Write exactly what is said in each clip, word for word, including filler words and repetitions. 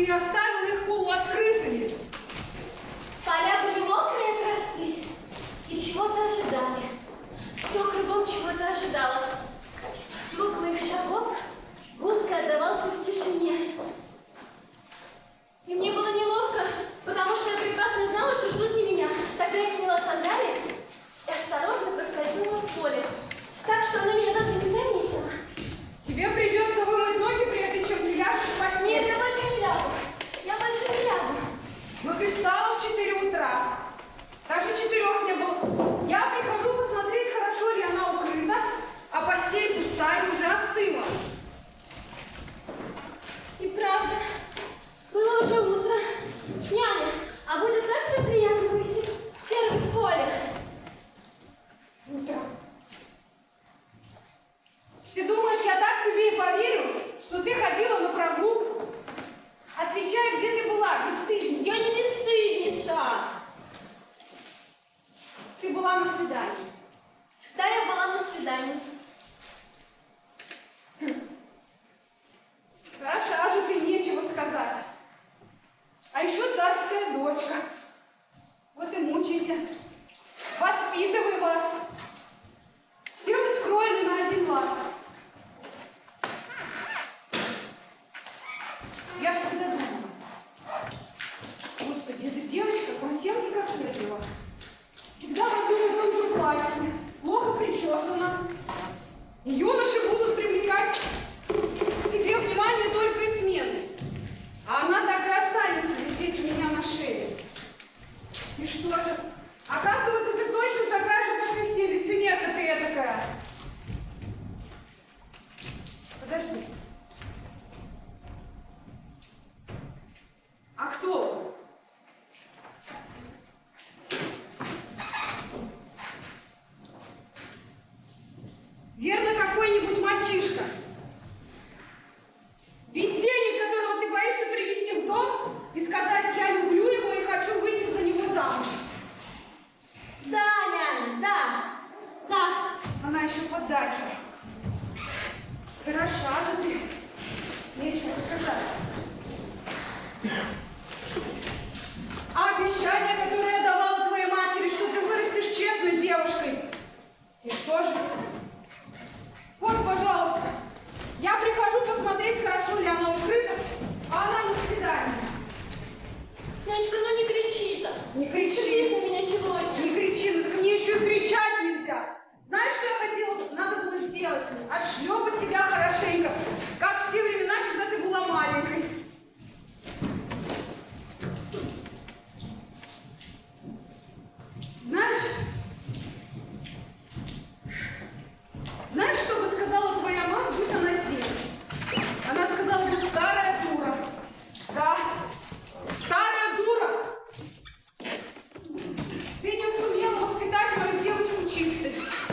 не оставила их полуоткрытыми. Поля были мокрые от росы и чего-то ожидали. Все кругом чего-то ожидало. Звук моих шагов гулко отдавался в тишине. И мне было неловко, потому что я прекрасно знала, что ждут не меня. Тогда я сняла сандалии и осторожно проскользнула в поле, так что она меня даже не заметила. Тебе придется вымыть ноги, прежде чем ты ляжешь в постель. Нет, я больше не лягу. Я больше не лягу. Но ты встала в четыре утра. Даже четырех не было. Я прихожу посмотреть, хорошо ли она укрыта, а постель пустая и уже остыла. И правда, было уже утро. Няня, а будет так же приятно выйти первой в поле? Утро. Ты думаешь, я так тебе и поверю, что ты ходила на прогулку? Отвечай, где ты была, бесстыдница. Я не бесстыдница. Ты была на свидании. Да, я была на свидании. Хороша же ты, нечего сказать. А еще царская дочка. Вот и мучайся. Воспитывай вас. Все вы скроены на один лад. Я всегда думала, Господи, эта девочка совсем не кокетливая. Всегда в одном и том же платье, плохо причесана. И юноши будут привлекать к себе внимание только из смены. А она так и останется висеть у меня на шее. И что же? Оказывается, ты точно такая же, как и все, лицемерка ты этакая. Подожди. А кто? Верно, какой-нибудь мальчишка. Бездельник, которого ты боишься привести в дом и сказать: я люблю его и хочу выйти за него замуж. Да, няня, да, да. Она еще поддакивает. Хороша же ты. Нечего сказать. А обещание, которое я давала твоей матери, что ты вырастешь честной девушкой. И что же? Вот, пожалуйста, я прихожу посмотреть, хорошо ли она укрыта, а она на свидании. Нянечка, ну не кричи так. Не кричи. Сердись на меня сегодня. Не кричи, ну так мне еще и кричать нельзя. Знаешь, что я хотела? Надо было сделать. Отшлепать тебя хорошенько, как в те времена, когда ты была маленькой. Знаешь, знаешь, что бы сказала твоя мама, будь она здесь? Она сказала бы: старая дура. Да, старая дура. Ты не сумела воспитать мою девочку чистой.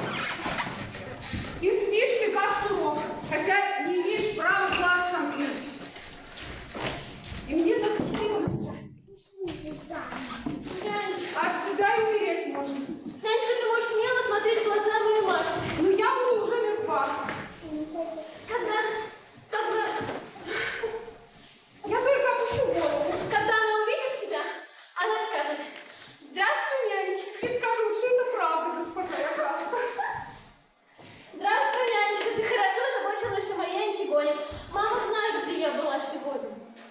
И спишь ты как сурок, хотя не имеешь права глаз сомкнуть. И мне так стыдно. Нянечка, От стыда и умереть можно. Нянечка, ты можешь смело смотреть в глаза моей матери. Но я буду уже мертва. Когда, когда, Я только опущу голову. когда она увидит тебя, она скажет: здравствуй, нянечка. И скажу: все это правда, госпожа Якраска. Здравствуй, нянечка, ты хорошо заботилась о моей Антигоне. Мама знает, где я была сегодня.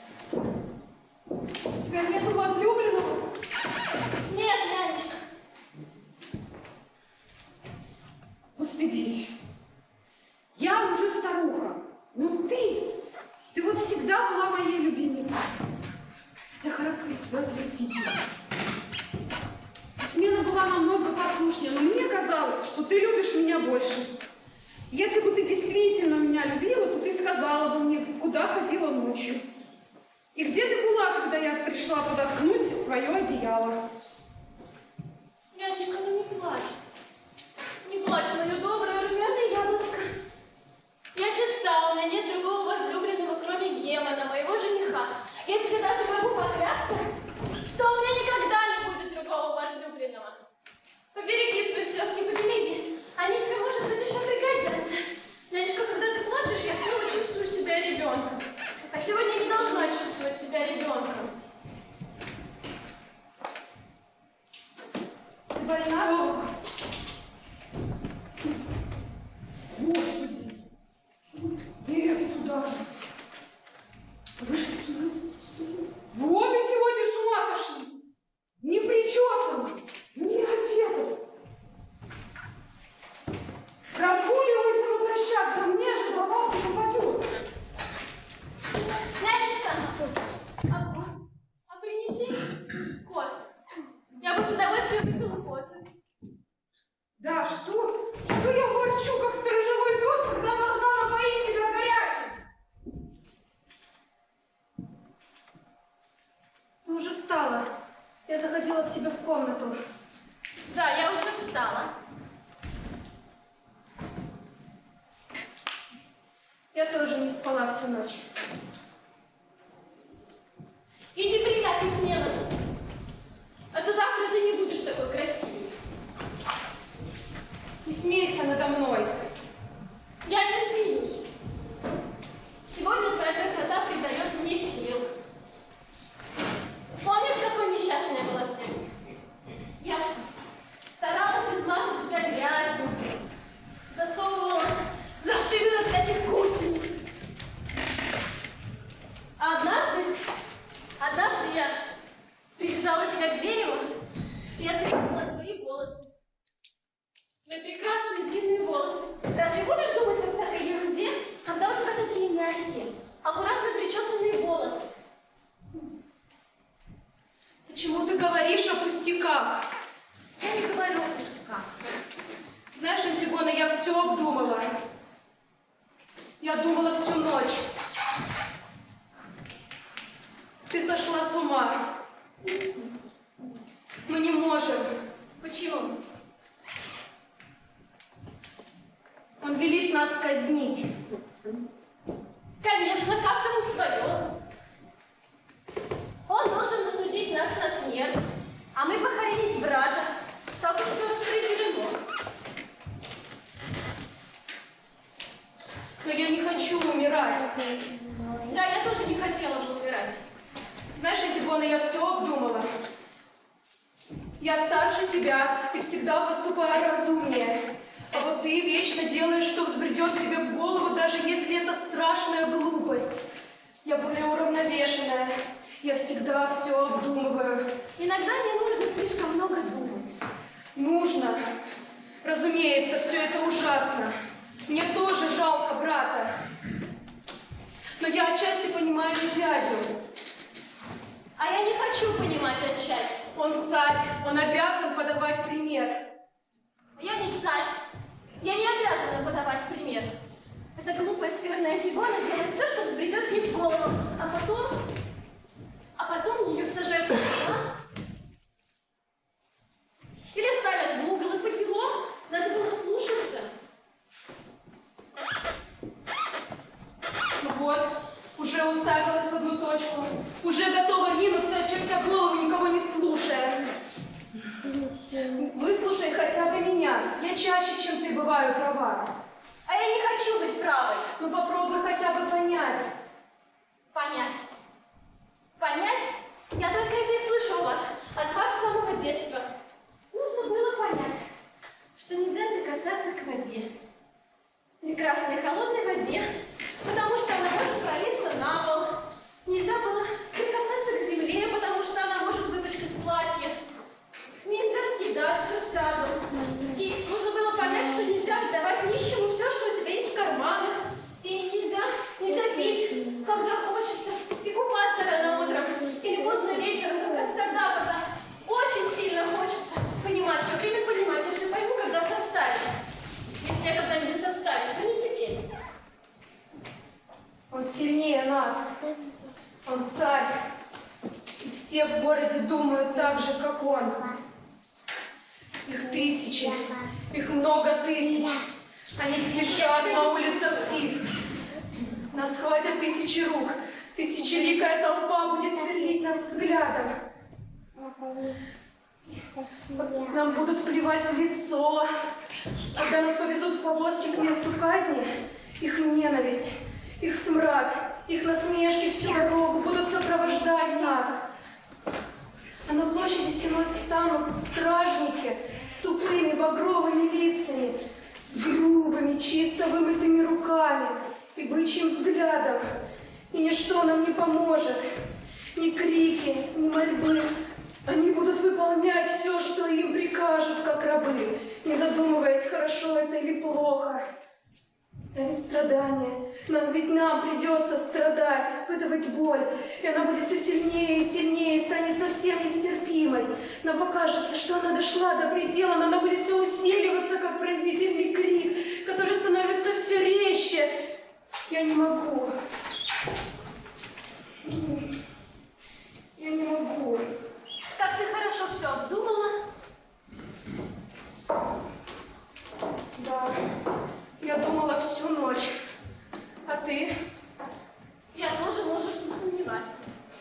У тебя нету возлюбленного? Нет, нянечка. Устыдись. Я уже старуха. Но ты, ты вот всегда была моей любимицей. Хотя характер у тебя отвратительный. Смена была намного послушнее, но мне казалось, что ты любишь меня больше. Если бы ты действительно меня любила, то ты сказала бы мне, куда ходила ночью. И где ты была, когда я пришла подоткнуть твое одеяло? Нянечка, ну не плачь. Не плачь, мое доброе румяное яблочко. Я чиста, у меня нет другого возлюбленного, кроме Гемона, моего жениха. Я тебе даже могу поклясться, что у меня никогда не будет другого возлюбленного. Побереги свои слезки, побереги. Они тебе, может быть, еще пригодятся. Нянечка, когда ты плачешь, я снова чувствую себя ребенком. А сегодня не должна чувствовать себя ребенком. хотела к тебе в комнату. Да, я уже встала. Я тоже не спала всю ночь. Иди приятной смены. А то завтра ты не будешь такой красивой. Не смейся надо мной. Я не смеюсь. Сегодня твоя красота придает мне сил. Помнишь, какой несчастный я была в детстве? Я старалась измазать себя грязью, засовывала зашивала всяких гусениц. А однажды, однажды я привязала тебя к дереву и отрезала твои волосы. Твои прекрасные длинные волосы. Разве будешь думать о всякой ерунде, когда у тебя такие мягкие, аккуратно причесанные волосы? Почему ты говоришь о пустяках? Я не говорю о пустяках. Знаешь, Антигона, я все обдумала. Я думала всю ночь. Ты сошла с ума. Мы не можем. Почему? Он велит нас казнить. Конечно, каждому свое. Он должен осудить нас на смерть, а мы похоронить брата. Так уж все распределено. Но я не хочу умирать. Да, я тоже не хотела бы умирать. Знаешь, Антигона, я все обдумала. Я старше тебя и всегда поступаю разумнее. А вот ты вечно делаешь, что взбредет тебе в голову, даже если это страшная глупость. Я более уравновешенная. Я всегда все обдумываю. Иногда не нужно слишком много думать. Нужно. Разумеется, все это ужасно. Мне тоже жалко брата. Но я отчасти понимаю и дядю. А я не хочу понимать отчасти. Он царь, он обязан подавать пример. Я не царь. Я не обязана подавать пример. Эта глупая скверная Антигона делает все, что взбредет ей в голову. А потом... А потом ее сажают в угол. Или ставят в угол, и по делам надо было слушаться. Ну вот, уже уставилась в одну точку. Уже готова ринуться, очертя голову, никого не слушая. Выслушай хотя бы меня. Я чаще, чем ты, бываю права. А я не хочу быть правой. Ну попробуй хотя бы понять. Понять. Понять? Я только это и слышу у вас. От вас с самого детства. Нужно было понять, что нельзя прикасаться к воде. Прекрасной холодной воде, потому что она может пролиться на пол. Нельзя было прикасаться к земле, потому что она может выпачкать платье. Нельзя съедать все сразу. И нужно было понять, что нельзя отдавать нищему все, что у тебя есть в карманах. И нельзя, нельзя пить, когда хочется, и купаться рано утром, или поздно вечером, как раз тогда, когда очень сильно хочется. Понимать, все время понимать. Я все пойму, когда состарюсь. Если я когда-нибудь состарюсь, но не теперь. Он сильнее нас. Он царь. И все в городе думают так же, как он. Их тысячи. Их много тысяч. Они кишат на улицах Фив. Нас хватит тысячи рук. Тысячеликая толпа будет сверлить нас взглядом. Нам будут плевать в лицо. Когда нас повезут в повозке к месту казни, их ненависть, их смрад, их насмешки всю дорогу будут сопровождать нас. А на площади стеной станут стражники с тупыми багровыми лицами, с грубыми, чисто вымытыми руками и бычьим взглядом. И ничто нам не поможет. Ни крики, ни мольбы. Они будут выполнять все, что им прикажут, как рабы, не задумываясь, хорошо это или плохо. А ведь страдание. Нам ведь нам придется страдать, испытывать боль. И она будет все сильнее и сильнее, и станет совсем нестерпимой. Нам покажется, что она дошла до предела, но она будет все усиливаться, как пронзительный крик, который становится все резче. Я не могу. Я не могу. Как ты хорошо все ты? Я тоже, можешь не сомневаться.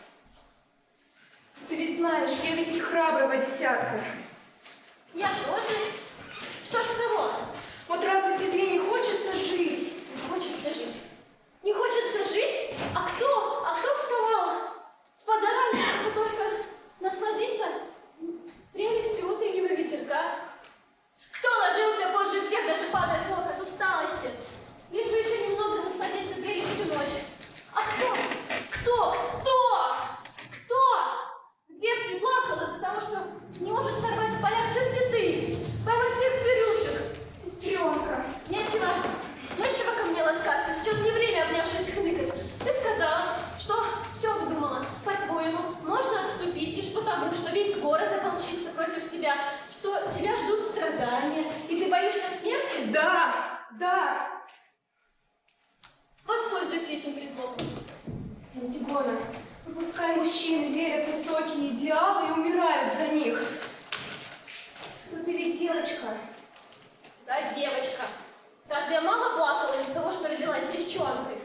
Ты ведь знаешь, я ведь не храброго десятка. Я тоже. Что с того? Вот разве тебе не хочется жить? Не хочется жить. Не хочется жить? А кто? А кто вставал с позарами, чтобы только насладиться прелестью утреннего ветерка? Кто ложился позже всех, даже падая с ног от усталости, лишь бы еще немного насладиться прелестью ночи? А кто? Кто? Кто? Кто? В детстве плакал из-за того, что не может сорвать в полях все цветы, поймать всех зверюшек. Сестренка. Нечего, нечего ко мне ласкаться, сейчас не время, обнявшись, хныкать. Ты сказала, что все выдумала. По-твоему, можно отступить лишь потому, что весь город ополчится против тебя, что тебя ждут страдания, и ты боишься смерти? Да, да. Воспользуйся этим предлогом. Антигона, ну пускай мужчины верят в высокие идеалы и умирают за них. Но ты ведь девочка. Да, девочка. Разве мама плакала из-за того, что родилась девчонкой?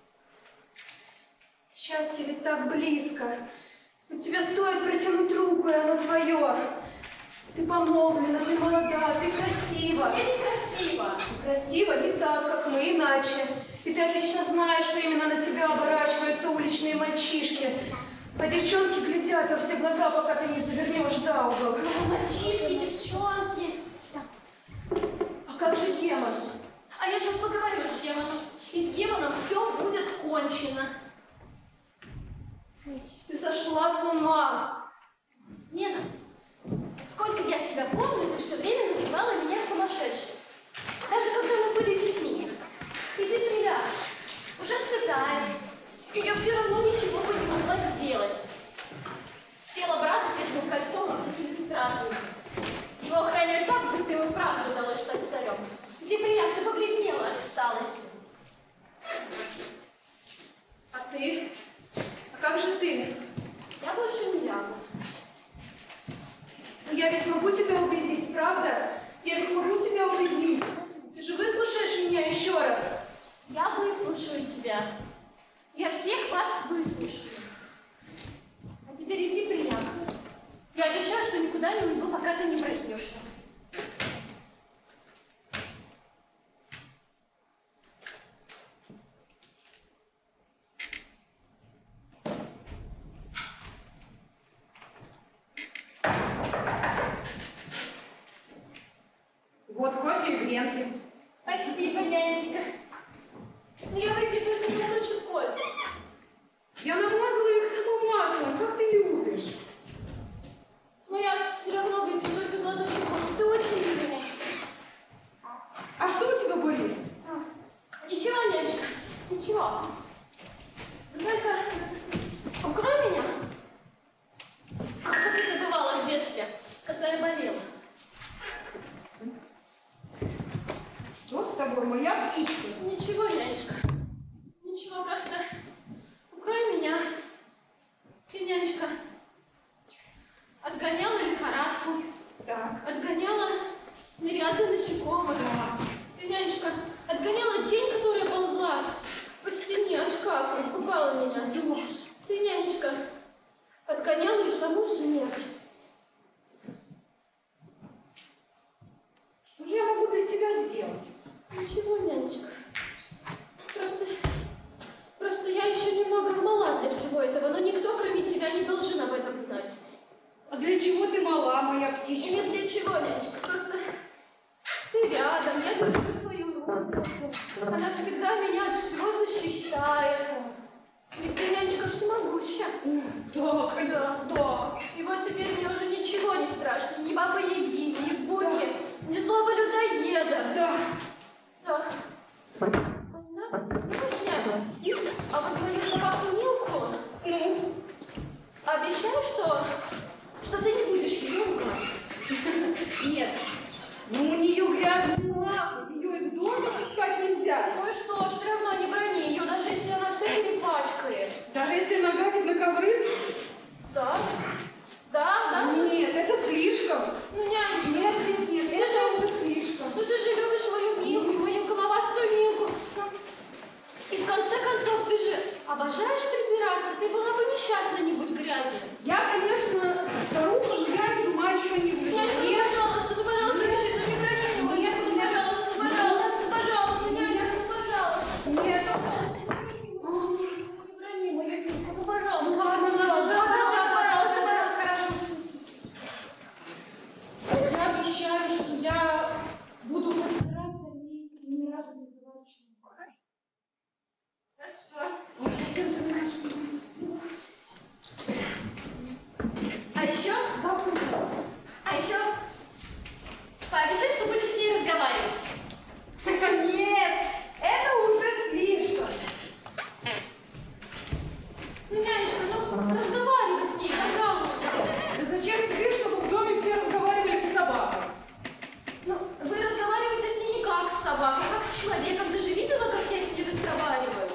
Счастье ведь так близко. Вот тебе стоит протянуть руку, и оно твое. Ты помолвлена, ты молода, ты красива. Я некрасива. Красиво не так, как мы, иначе. И ты отлично знаешь, что именно на тебя оборачиваются уличные мальчишки. А девчонки глядят во все глаза, пока ты не завернешь за угол. Ну, мальчишки, девчонки. А как же демон? А я сейчас поговорю с демоном. И с демоном все будет кончено. Ты сошла с ума. Смена. Сколько я себя помню, ты все время называла меня сумасшедшей. Даже когда мы были детьми. Иди приляг. Уже светает. И я все равно ничего бы не могла сделать. Тело брата тесным кольцом окружили стражники. Его охраняют так, будто ему правда удалось стать царем. Иди приляг, ты побледнела от усталости. А ты? А как же ты? Я больше не лягу. Но я ведь смогу тебя убедить, правда? Я ведь смогу тебя убедить. Ты же выслушаешь меня еще раз. Я выслушаю тебя. Я всех вас выслушаю. А теперь иди приляг. Я обещаю, что никуда не уйду, пока ты не проснешься. Вот кофе и гренки. Спасибо, нянечка. Но я выпью только глоточек кофе. Я намазала их самым маслом, как ты любишь. Но я все равно выпью только глоточек кофе. Ты очень милая, нянечка. А что у тебя болит? Ничего, нянечка, ничего. Но только укрой меня. Как это бывало в детстве, когда я болела. Что с тобой, моя птичка? Ничего, нянечка. Ничего, просто укрой меня. Ты, нянечка, отгоняла лихорадку, Так. отгоняла мириады насекомых. Да. Ты, нянечка, отгоняла тень, которая ползла по стене от шкафа, пугала меня. Ты, нянечка, отгоняла и саму смерть. Что же я могу для тебя сделать? Ничего, нянечка. Просто, просто я еще немного мала для всего этого, но никто, кроме тебя, не должен об этом знать. А для чего ты мала, моя птичка? Нет, для чего, нянечка? Просто ты рядом, я держу твою руку. Она всегда меня от всего защищает. Ведь ты, нянечка, всемогуща. Да, конечно, да. И вот теперь мне уже ничего не страшно. Ни бабы Яги, ни буки, ни злого людоеда. Да. Да. Знаешь, няня, а вот твою собаку Милку, Ну? обещай, что, что ты не будешь ее ругать. Нет. Ну, у нее грязные лапы, ее и в доме таскать нельзя. Кое-что, все равно не брони ее, даже если она все перепачкает. Даже если она гадит на ковры? Да? Да, да? Нет, это слишком. Ну, нянечка, Нет, нет, нет, ты это же, уже слишком. ну ты же любишь мою Милку, мою головастую Милку. И в конце ты же обожаешь прибираться, ты была бы несчастна, не будь грязи. Я, конечно, старуха, но я из ума еще не вышла. Нянечка, ну, пожалуйста, ну, пожалуйста, реши, ну, не брони его. Нет, ну, пожалуйста, ну, пожалуйста, пожалуйста, нянечка, ну, пожалуйста. Нет. Не брони его, Ягненка, ну, пожалуйста. Ну ладно, ладно, Да, да, да, пожалуйста, ладно, хорошо. Я обещаю, что я буду протирать за ней и ни разу не заворачивать. хорошо. Вот совсем же меня сбила. А еще, Завтра. а еще пообещай, что будешь с ней разговаривать. Нет, это уже слишком. Ну, нянечка, ну, разговаривай с ней, пожалуйста. Да зачем тебе, чтобы в доме все разговаривали с собакой? Ну, вы разговариваете с ней не как с собакой, а как с человеком. Ты же видела, как я с ней разговариваю?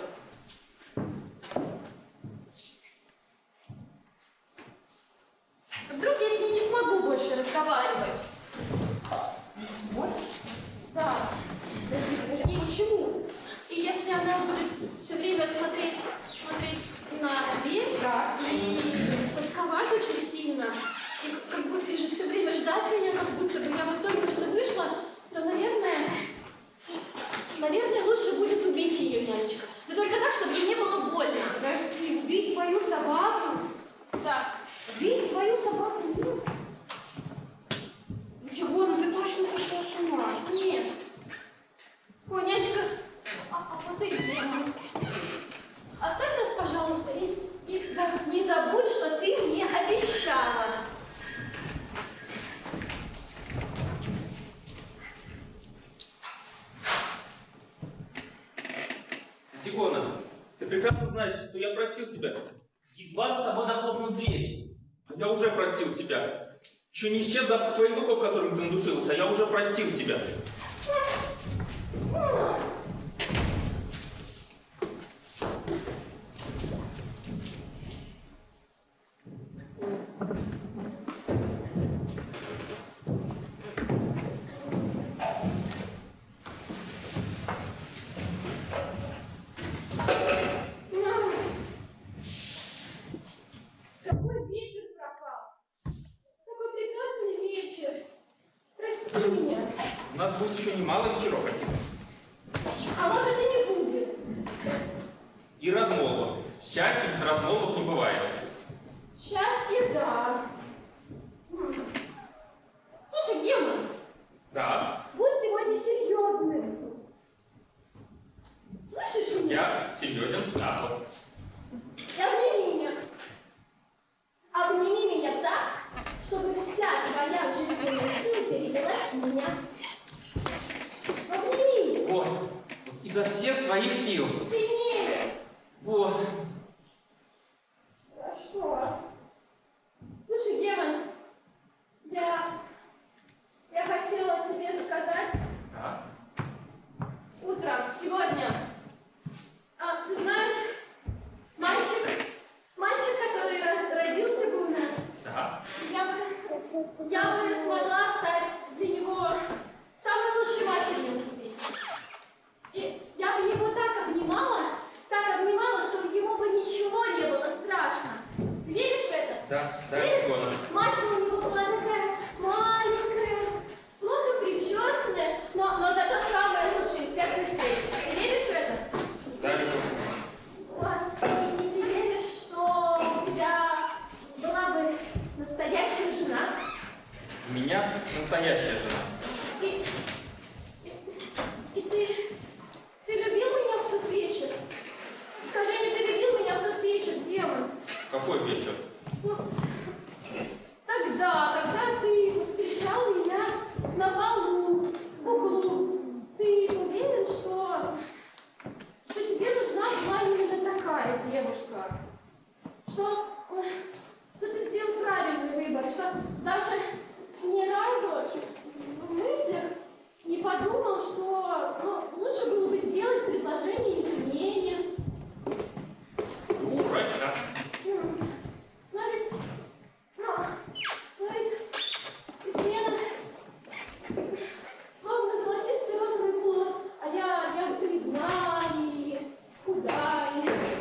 Вдруг я с ней не смогу больше разговаривать? Не сможешь? Да. Подожди, подожди. Не, ничего. И если она будет все время смотреть, смотреть на дверь, Да. и тосковать очень сильно, и как будто и же все время ждать меня, как будто бы я вот только что вышла, то, наверное, наверное, лучше будет убить ее, нянечка. Но только так, чтобы ей не было больно. Подожди, убить твою собаку? Да. Убить твою собаку? Нет. Тигор, ну ты точно сошел с ума? Нет. Ой, нянечка, а, а вот ты где? Оставь нас, пожалуйста, и, и да, не забудь, что ты мне обещала. Тигона, ты прекрасно знаешь, что я просил тебя. Едва за тобой захлопнулась дверь. А я уже простил тебя. Еще не исчез запах твоих духов, которым ты надушился, а я уже простил тебя. Какой вечер пропал? Какой прекрасный вечер. Прости меня. У нас будет еще немало вечеров один. А может и не будет. И размолвок. Счастья без размолвок не бывает. Счастье, да. М. Слушай, Гена, Да, будь сегодня серьезным. Слышишь меня? я серьезен, да. вот. Обними меня. Обними меня так, чтобы вся твоя жизненная сила передалась в меня. Обними. Вот. Изо всех своих сил. Сильнее. Вот. Хорошо. Слушай, Герман, я, я хотела тебе сказать Да. утром, сегодня. А, ты знаешь, мальчик, мальчик, который ро- родился бы у нас, Да. я бы, я бы смогла стать для него самой лучшей матерью на свете. И я бы его так обнимала, так обнимала, что ему бы ничего не было страшно. Ты веришь в это? Да, да, Веришь? Тигона. Мать у него была такая маленькая, плохо причесанная, но, но зато самая лучшая из всех на свете. Ты веришь в это? Да, люблю. Вот. И, и ты веришь, что у тебя была бы настоящая жена? У меня настоящая жена. И, и, и ты, ты любил меня в тот вечер? Скажи мне, ты любил меня в тот вечер, демон? Какой вечер? Ну, тогда, когда ты встречал меня на балу, в углу, ты уверен, что, что тебе нужна была именно такая девушка? Что, э, что ты сделал правильный выбор, что даже ни разу в мыслях не подумал, что ну, лучше было бы сделать предложение измене. Ну, врач, да. М, Но ведь, но, но ведь измена словно золотистый розовый плод, а я, я бледна и худая.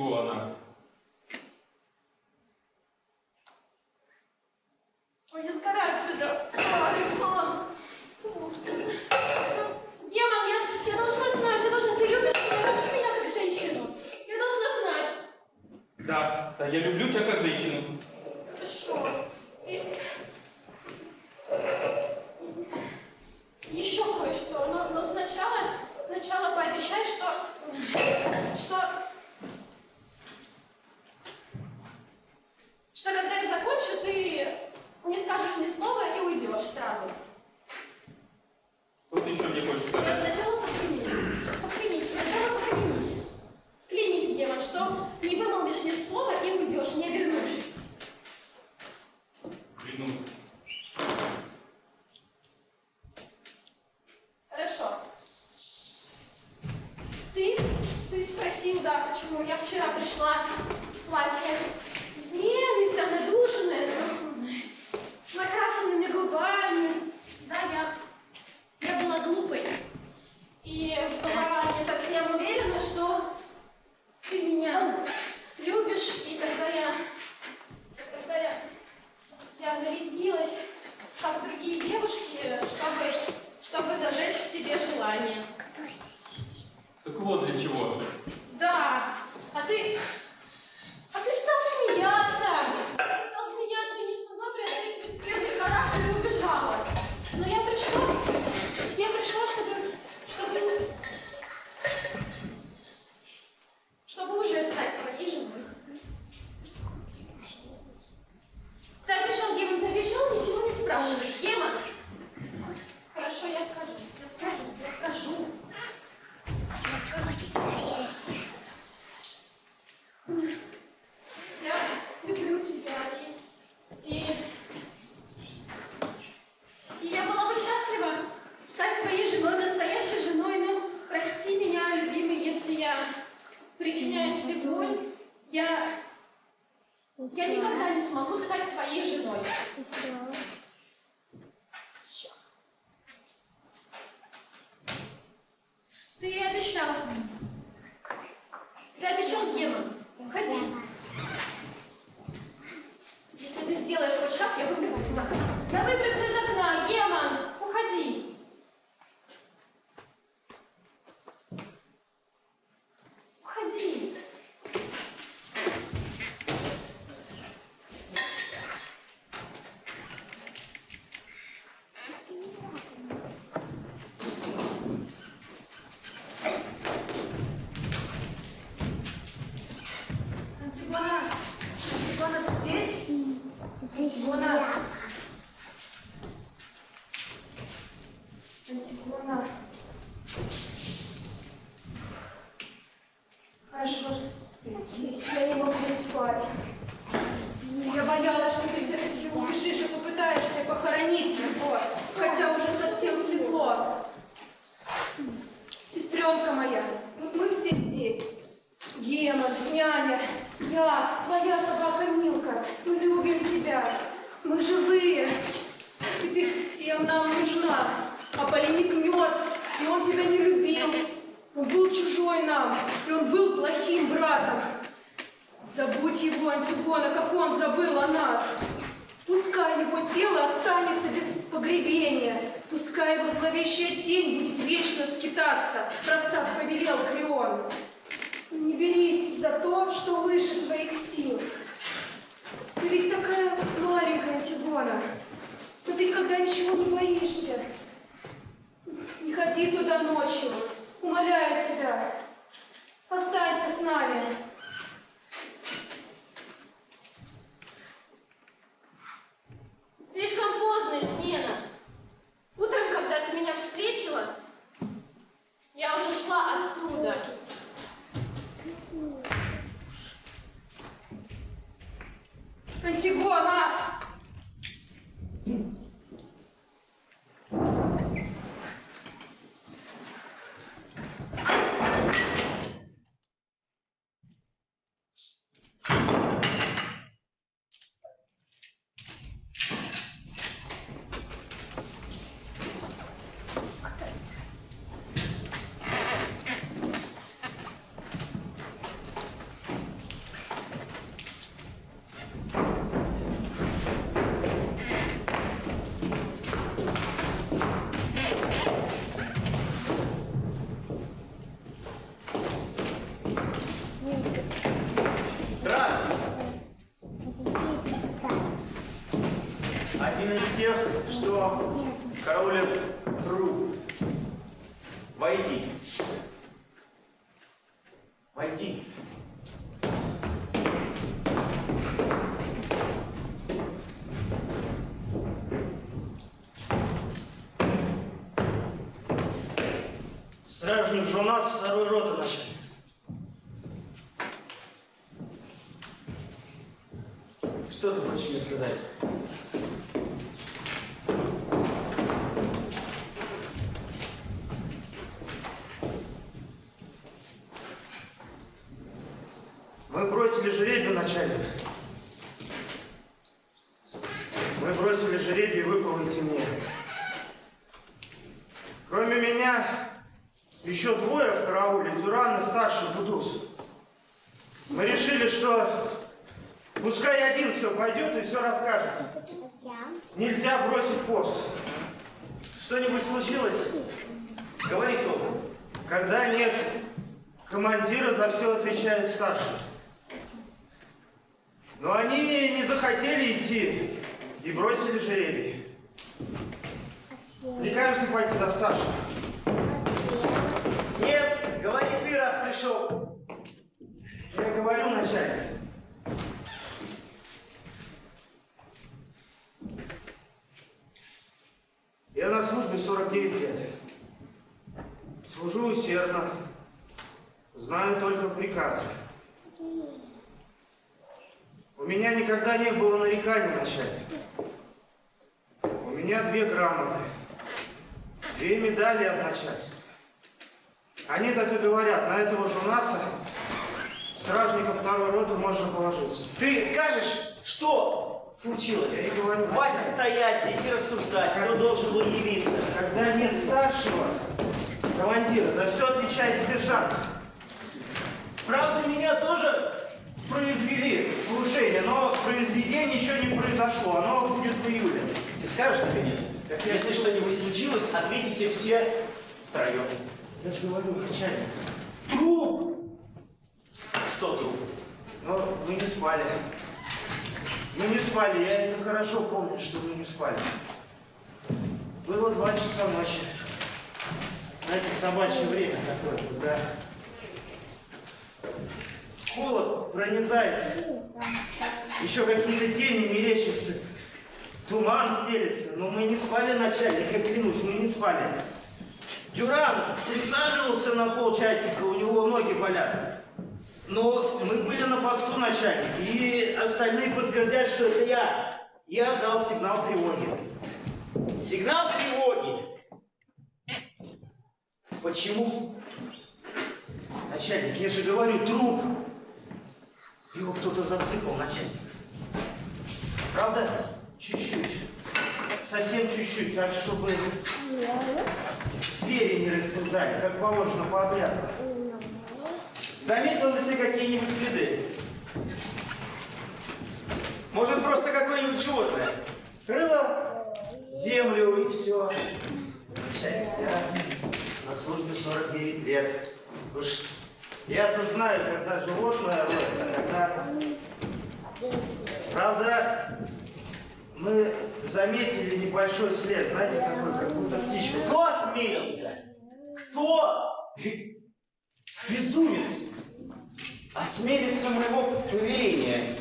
чего она? Ой, я сгораю с тебя. Ой, мам. Демон, я, я должна знать, я должна... Ты любишь меня, любишь меня как женщину. Я должна знать. Да, да, я люблю тебя как женщину. Хорошо. И... Еще кое-что, но, но сначала, сначала пообещай, что, что, что когда я закончу, ты не скажешь ни слова и уйдешь сразу. Что ты еще мне хочешь Я сказать? сначала поклянись, поклянись, сначала поклянись. Клянись, Гемон, что не вымолвишь ни слова и уйдешь, не обернувшись. Клянусь. Хорошо. Ты, ты спросил, да, почему я вчера пришла в платье змеиной, вся надушенная, с накрашенными губами. Да, я, я была глупой и была не совсем уверена, что ты меня любишь, и тогда я, тогда я, я нарядилась, как другие девушки, чтобы, чтобы зажечь в тебе желание. Так вот для чего. Да, а ты, а ты стал смеяться. Ты стал смеяться и не смогла преодолеть свой скверный характер и убежала. Но я пришла, я пришла, чтобы, чтобы, чтобы уже стать твоей женой. Ты обещал, Гемон, ты обещал ничего не спрашивать. Гемон. Хорошо, я скажу, я скажу, я скажу. Я люблю тебя, и, и, и я была бы счастлива стать твоей женой, настоящей женой, но прости меня, любимый, если я причиняю тебе боль. Я, я никогда не смогу стать твоей женой. Ты обещал. Ты обещал, Гемон. Уходи. Если ты сделаешь хоть шаг, я выпрыгну из окна. Я выпрыгну из окна, Гемон. Уходи. Уходи. Антигона, Антигона, ты здесь? Антигона. Антигона. Хорошо, что ты здесь. Я не могу спать. Я боялась, что ты все-таки убежишь и попытаешься похоронить его, хотя уже совсем светло. Сестренка моя, мы все здесь. Гемон, няня, я, твоя собака Милка, мы любим тебя, мы живые, и ты всем нам нужна. А Поленик мертв, и он тебя не любил, он был чужой нам, и он был плохим братом. Забудь его, Антигона, как он забыл о нас. Пускай его тело останется без погребения, пускай его зловещая тень будет вечно скитаться, раз так повелел Крион. Не берись за то, что выше твоих сил. Ты ведь такая маленькая, Антигона, но ты никогда ничего не боишься. Не ходи туда ночью, умоляю тебя, останься с нами. Слишком поздно, Измена. Утром, когда ты меня встретила, я уже шла оттуда. Антигона! один из тех, что караулит труп. Войди. Войди. Стражник же у нас второй роты начальник. Что ты хочешь мне сказать? Мы бросили жребий, начальник. Мы бросили жребий, выполните мне. Кроме меня, еще двое в карауле, Дюран и старший Будус. Мы решили, что пускай один все пойдет и все расскажет. Нельзя бросить пост. Что-нибудь случилось? Говори кто. Когда нет командира, за все отвечает старший. Но они не захотели идти и бросили жребий. Прикажете пойти до старшего? Нет, говори ты, раз пришел. Я говорю, начальник. Я на службе сорок девять лет. Служу усердно. Знаю только приказы. У меня никогда не было нареканий, начальник. У меня две грамоты. Две медали от начальства. Они так и говорят, на этого Жунаса, стражника второй роты, можно положиться. Ты скажешь, что случилось? Я не говорю. Хватит стоять здесь и рассуждать, кто должен был явиться. Когда нет старшего командира, за все отвечает сержант. Правда, меня тоже произвели повышение, но в произведении ничего не произошло, оно будет в июле. Ты скажешь, наконец? Как я- Если что-нибудь случилось, ответите все втроем. Я же говорю, начальник. Труп! Что труп? Но мы не спали. Мы не спали, я это хорошо помню, что мы не спали. Было два часа ночи. Знаете, собачье время такое, да. Холод пронизает. Еще какие-то тени мерещатся. Туман стелется. Но мы не спали, начальник, я клянусь, мы не спали. Дюран присаживался на полчасика, у него ноги болят. Но мы были на посту, начальник, и остальные подтвердят, что это я. Я дал сигнал тревоги. Сигнал тревоги! Почему? Начальник, я же говорю, труп. Его кто-то засыпал, начальник. Правда? Чуть-чуть. Совсем чуть-чуть, так, чтобы звери не растерзали, как положено по обряду. Заметил ли ты какие-нибудь следы? Может, просто какое-нибудь животное? Крыло, землю и все. Начальник, я на службе сорок девять лет. Уж я-то знаю, когда животное роет, а когда... Правда, мы заметили небольшой след, знаете, такой, как будто птичка. Кто осмелился? Кто? Безумец! Осмелится моего повеления.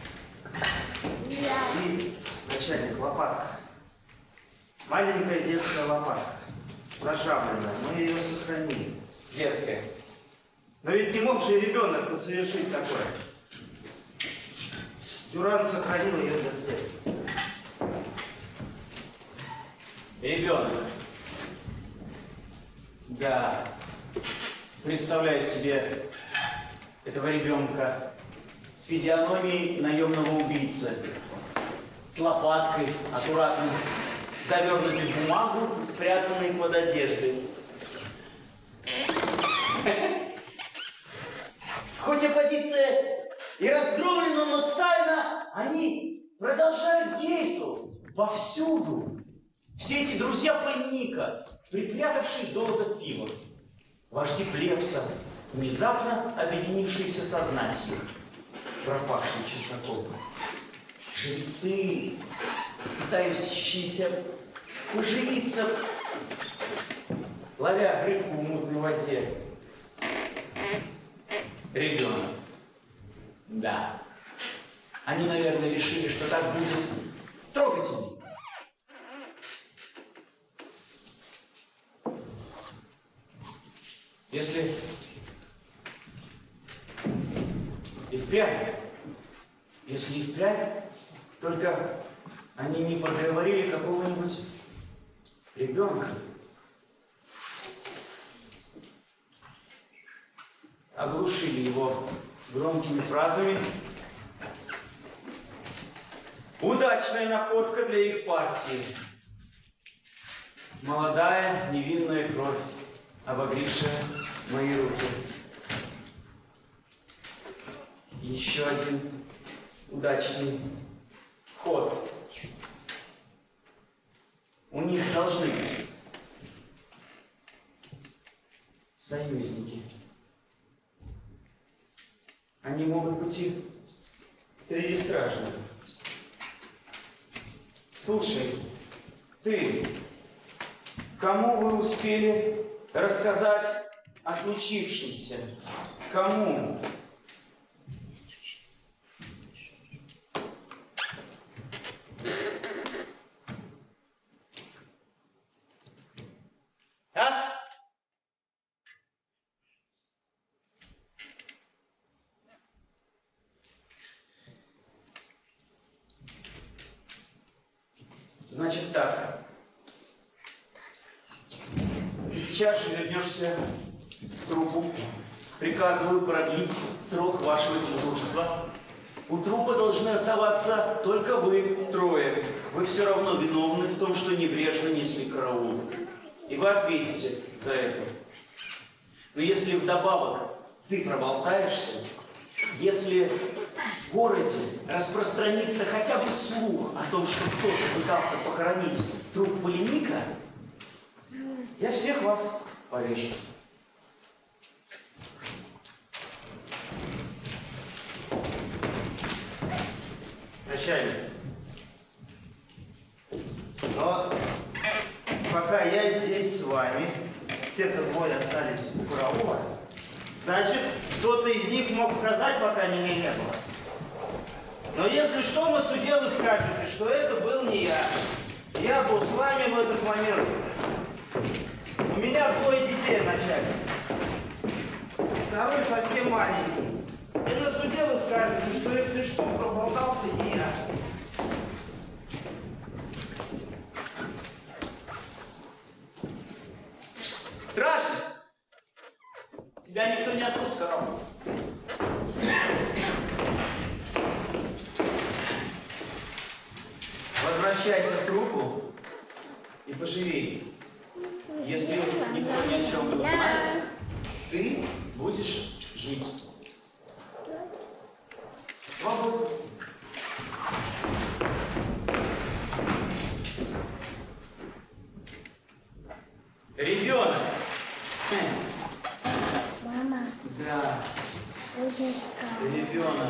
И, начальник, лопатка. Маленькая детская лопатка. Зажавленная. Мы ее сохранили. Детская. Но ведь не мог же ребенок-то совершить такое. Дюран сохранил ее для следствия. Ребенок. Да. Представляю себе этого ребенка с физиономией наемного убийцы, с лопаткой, аккуратно завернутой в бумагу, спрятанной под одеждой. Хоть оппозиция и разгромлена, но тайно они продолжают действовать повсюду. Все эти друзья пыльника, припрятавшие золото в фивах, вожди плебса, внезапно объединившиеся со знатью, пропавшие чесноком, жрецы, пытающийся поживиться, ловя рыбку в мутной воде. Ребенок. Да. Они, наверное, решили, что так будет трогательней. Если и впрямь, если и впрямь, только они не подговорили какого-нибудь ребенка, оглушили его громкими фразами. Удачная находка для их партии. Молодая невинная кровь, обогревшая мои руки. Еще один удачный ход. У них должны быть союзники. Они могут быть и среди стражников. Слушай, ты, кому вы успели рассказать о случившемся? Кому? А? Значит так. Ты сейчас же вернешься к трупу. Приказываю продлить срок вашего дежурства. У трупа должны оставаться только вы трое. Вы все равно виновны в том, что небрежно несли караул. И вы ответите за это. Но если вдобавок ты проболтаешься, если в городе распространится хотя бы слух о том, что кто-то пытался похоронить труп Полиника, я всех вас повешу. Начальник. Но пока я здесь с вами, те-то двое остались у караула, значит, кто-то из них мог сказать, пока меня не было. Но если что, на суде вы скажете, что это был не я. Я был с вами в этот момент. У меня двое детей, начальник. Второй совсем маленький. И на суде вы скажете, что если что, проболтался не я. Стражник! Тебя никто не отпускал. Возвращайся к трупу и поживей. Если никто ни о чем не узнает, ты будешь жить. Свободен. Ребенок. Мама. Да. Ребенок.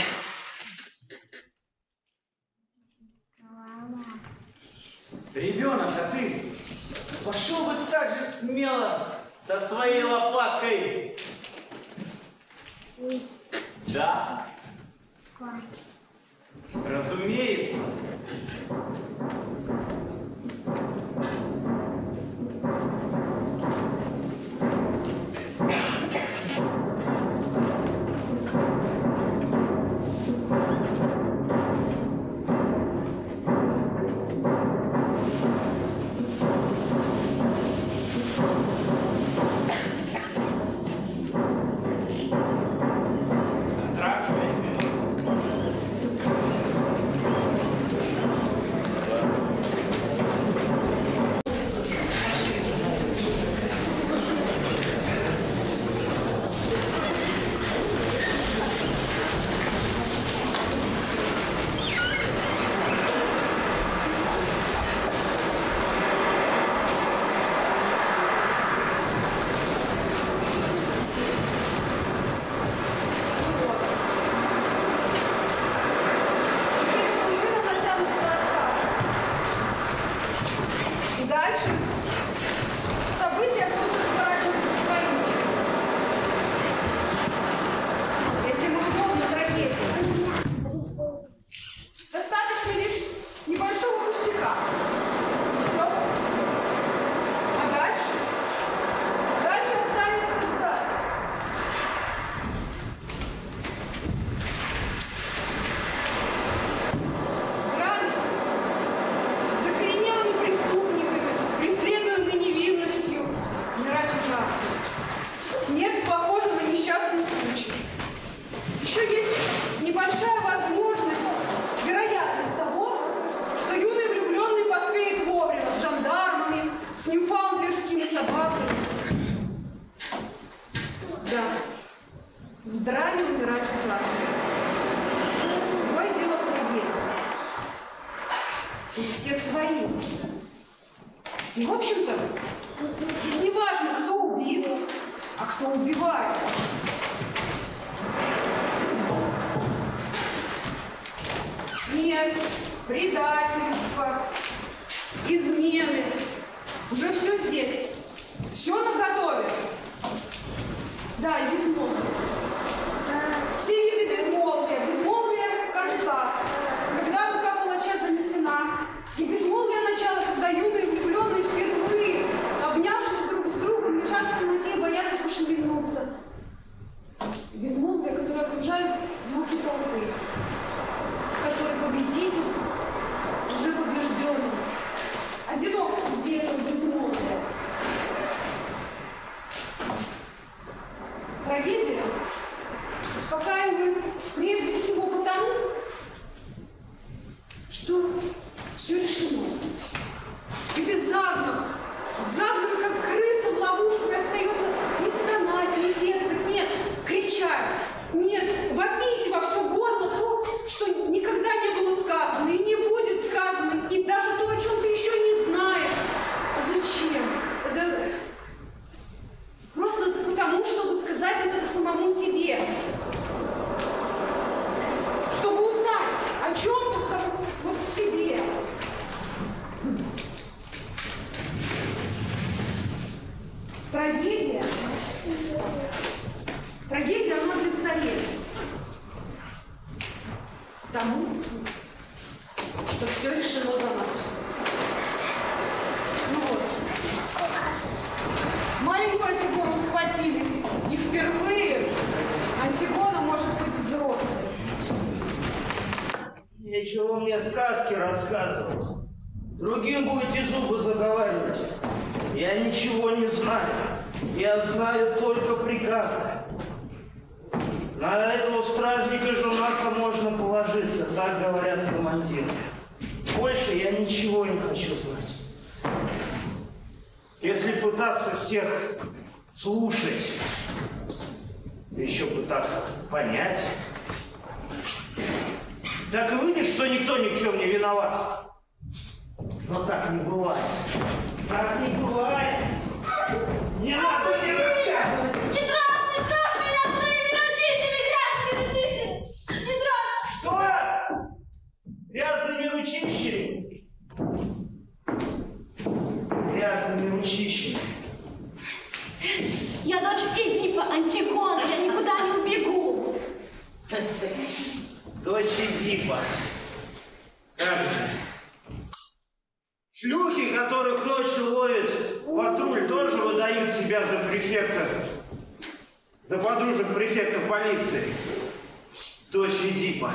Мама. Ребенок, а ты пошел бы так же смело со своей лопаткой. И Да, спать. разумеется. Контракт пять минут. языка. Все. А дальше? Дальше останется ждать. Грани с закоренелыми преступниками, с преследуемой невинностью умирать ужасно. Смерть похожа на несчастный случай. Еще есть небольшая возможность, вероятность того, что юный влюбленный поспеет вовремя с жандармами, с ньюфаундлерскими собаками. Да, в драме умирать ужасно. Другое дело в трагедии. Тут все свои. И, в общем-то, не важно, кто убит, а кто убивает. Смерть, предательство, измены. Уже все здесь. Все наготове. Да, и безмолвие. Все виды безмолвия. Безмолвие конца, когда рука палача занесена. И безмолвие начала, когда юные влюбленные впервые, обнявшись друг с другом, лежат в темноте и боятся пошевельнуться. И безмолвие, которое окружает звуки толпы, который победитель уже побежденный. Одинок где это безмолвие. Трагедия успокаивает прежде всего потому, что все решено. И ты загнан, загнан, как крыса в ловушку, и остается не стонать, не сетовать, нет, кричать, нет, вопить во все горло то, что никогда не было сказано и не будет сказано, и даже то, о чем ты еще не знаешь. А зачем? Да просто потому, чтобы сказать это самому себе. Чтобы узнать о чем-то самому вот себе. Трагедия. Трагедия, она для царей. Тому, что все решено за нас. Ну вот. Маленькую Антигону схватили, и впервые Антигона может быть взрослой. Нечего мне сказки рассказывать. Другим будете зубы заговаривать. Я ничего не знаю. Я знаю только приказы. На этого стражника Жунаса можно положиться, так говорят командиры. Больше я ничего не хочу знать. Если пытаться всех слушать, еще пытаться понять, так и выйдет, что никто ни в чем не виноват. Но так не бывает. Так не бывает. Не надо мне рассказывать. Не трожь, не трожь меня своими ручищами, грязными ручищами! Не трожь! Что? Грязными ручищами? Грязными ручищами. Я дочь Эдипа, Антигона, я никуда не убегу. Дочь Эдипа. Как же? Шлюхи, которых ночью ловят патруль, тоже выдают себя за префекта, за подружек префекта полиции. Дочь Эдипа.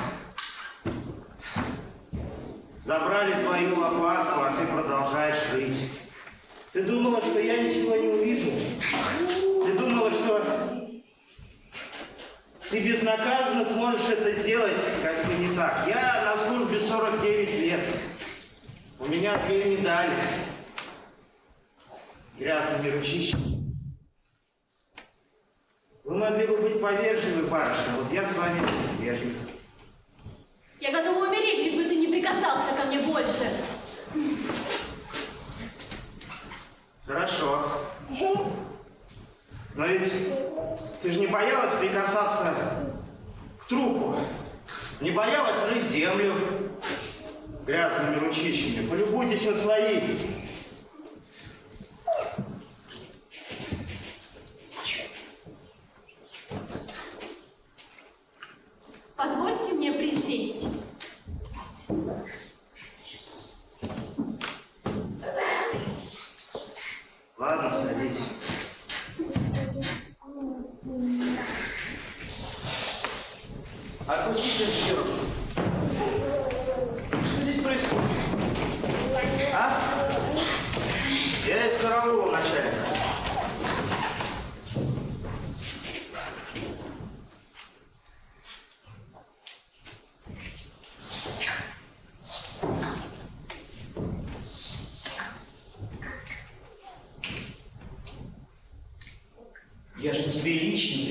Забрали твою лопатку, а ты продолжаешь жить. Ты думала, что я ничего не увижу? Ты думала, что ты безнаказанно сможешь это сделать? Как бы не так. Я на службе сорок девять лет. У меня две медали. Грязными ручищами. Вы могли бы быть повежливы, барышня. Вот я с вами вежлив. Я готова умереть, лишь бы ты не прикасался ко мне больше. Хорошо. Но ведь ты же не боялась прикасаться к трупу. Не боялась рыть землю грязными ручищами. Полюбуйтесь на свои. Позвольте мне присесть.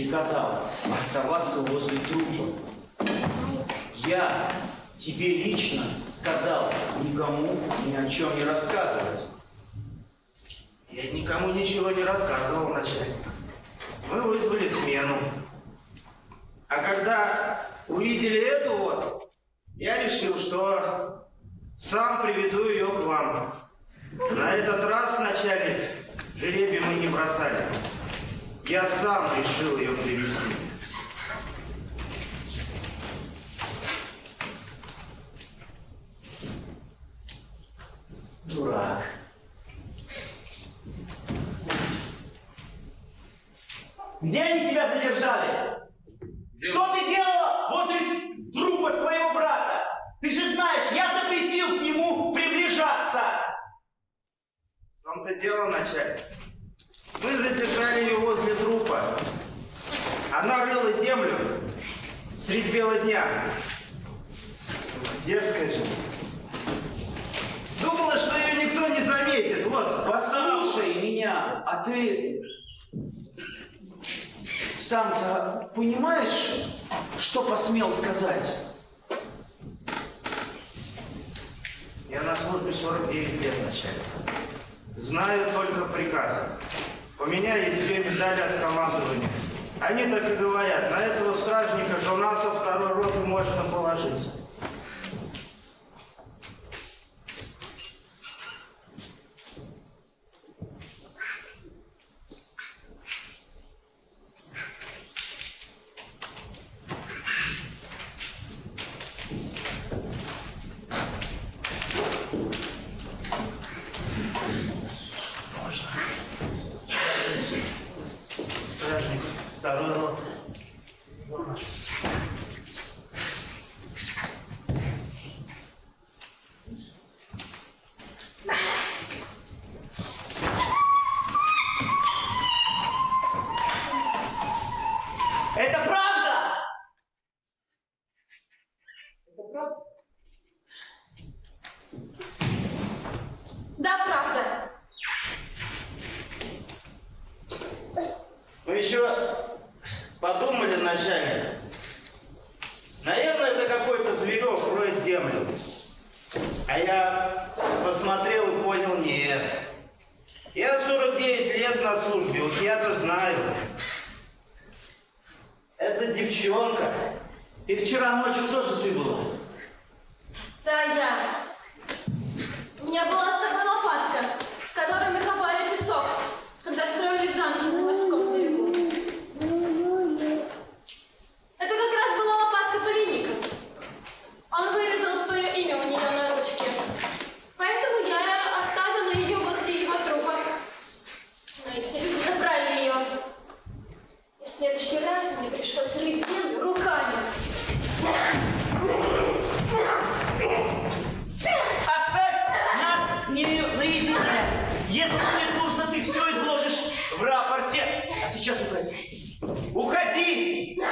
приказал оставаться возле трупа. Я тебе лично сказал никому ни о чем не рассказывать. Я никому ничего не рассказывал, начальник. Мы вызвали смену. А когда увидели эту вот, я решил, что сам приведу ее к вам. На этот раз, начальник, жребий мы не бросали. Я сам решил ее привести. Дурак. Где они тебя задержали? Что ты делала возле трупа своего брата? Ты же знаешь, я запретил к нему приближаться. В том-то дело, начальник. Мы задержали ее возле трупа. Она рыла землю средь бела дня. Дерзкая же. Думала, что ее никто не заметит. Вот, Послушай меня, а ты сам-то понимаешь, что посмел сказать? Я на службе сорок девять лет, начальник. Знаю только приказы. У меня есть две медали от командования. Они так и говорят, на этого стражника жена со второй роты можно положиться. Стражник второй роты. Это правда? Это правда? Да, правда. Мы еще подумали, начальник. Наверное, это какой-то зверек роет землю. А я посмотрел и понял, нет. Я сорок девять лет на службе, уж я-то знаю. Это девчонка. И вчера ночью тоже ты была. Да, я. У меня была с собой лопатка, которой мы копали песок, когда строили замки на морском берегу. Это как раз была лопатка пленника. Он вырезал свое имя у нее на ручке. Поэтому я оставила ее возле его трупа. Но эти люди забрали ее. И в следующий раз мне пришлось рыть землю руками. Оставь нас с нею наедине. Если будет нужно, ты все изложишь в рапорте. А сейчас уходи. Уходи!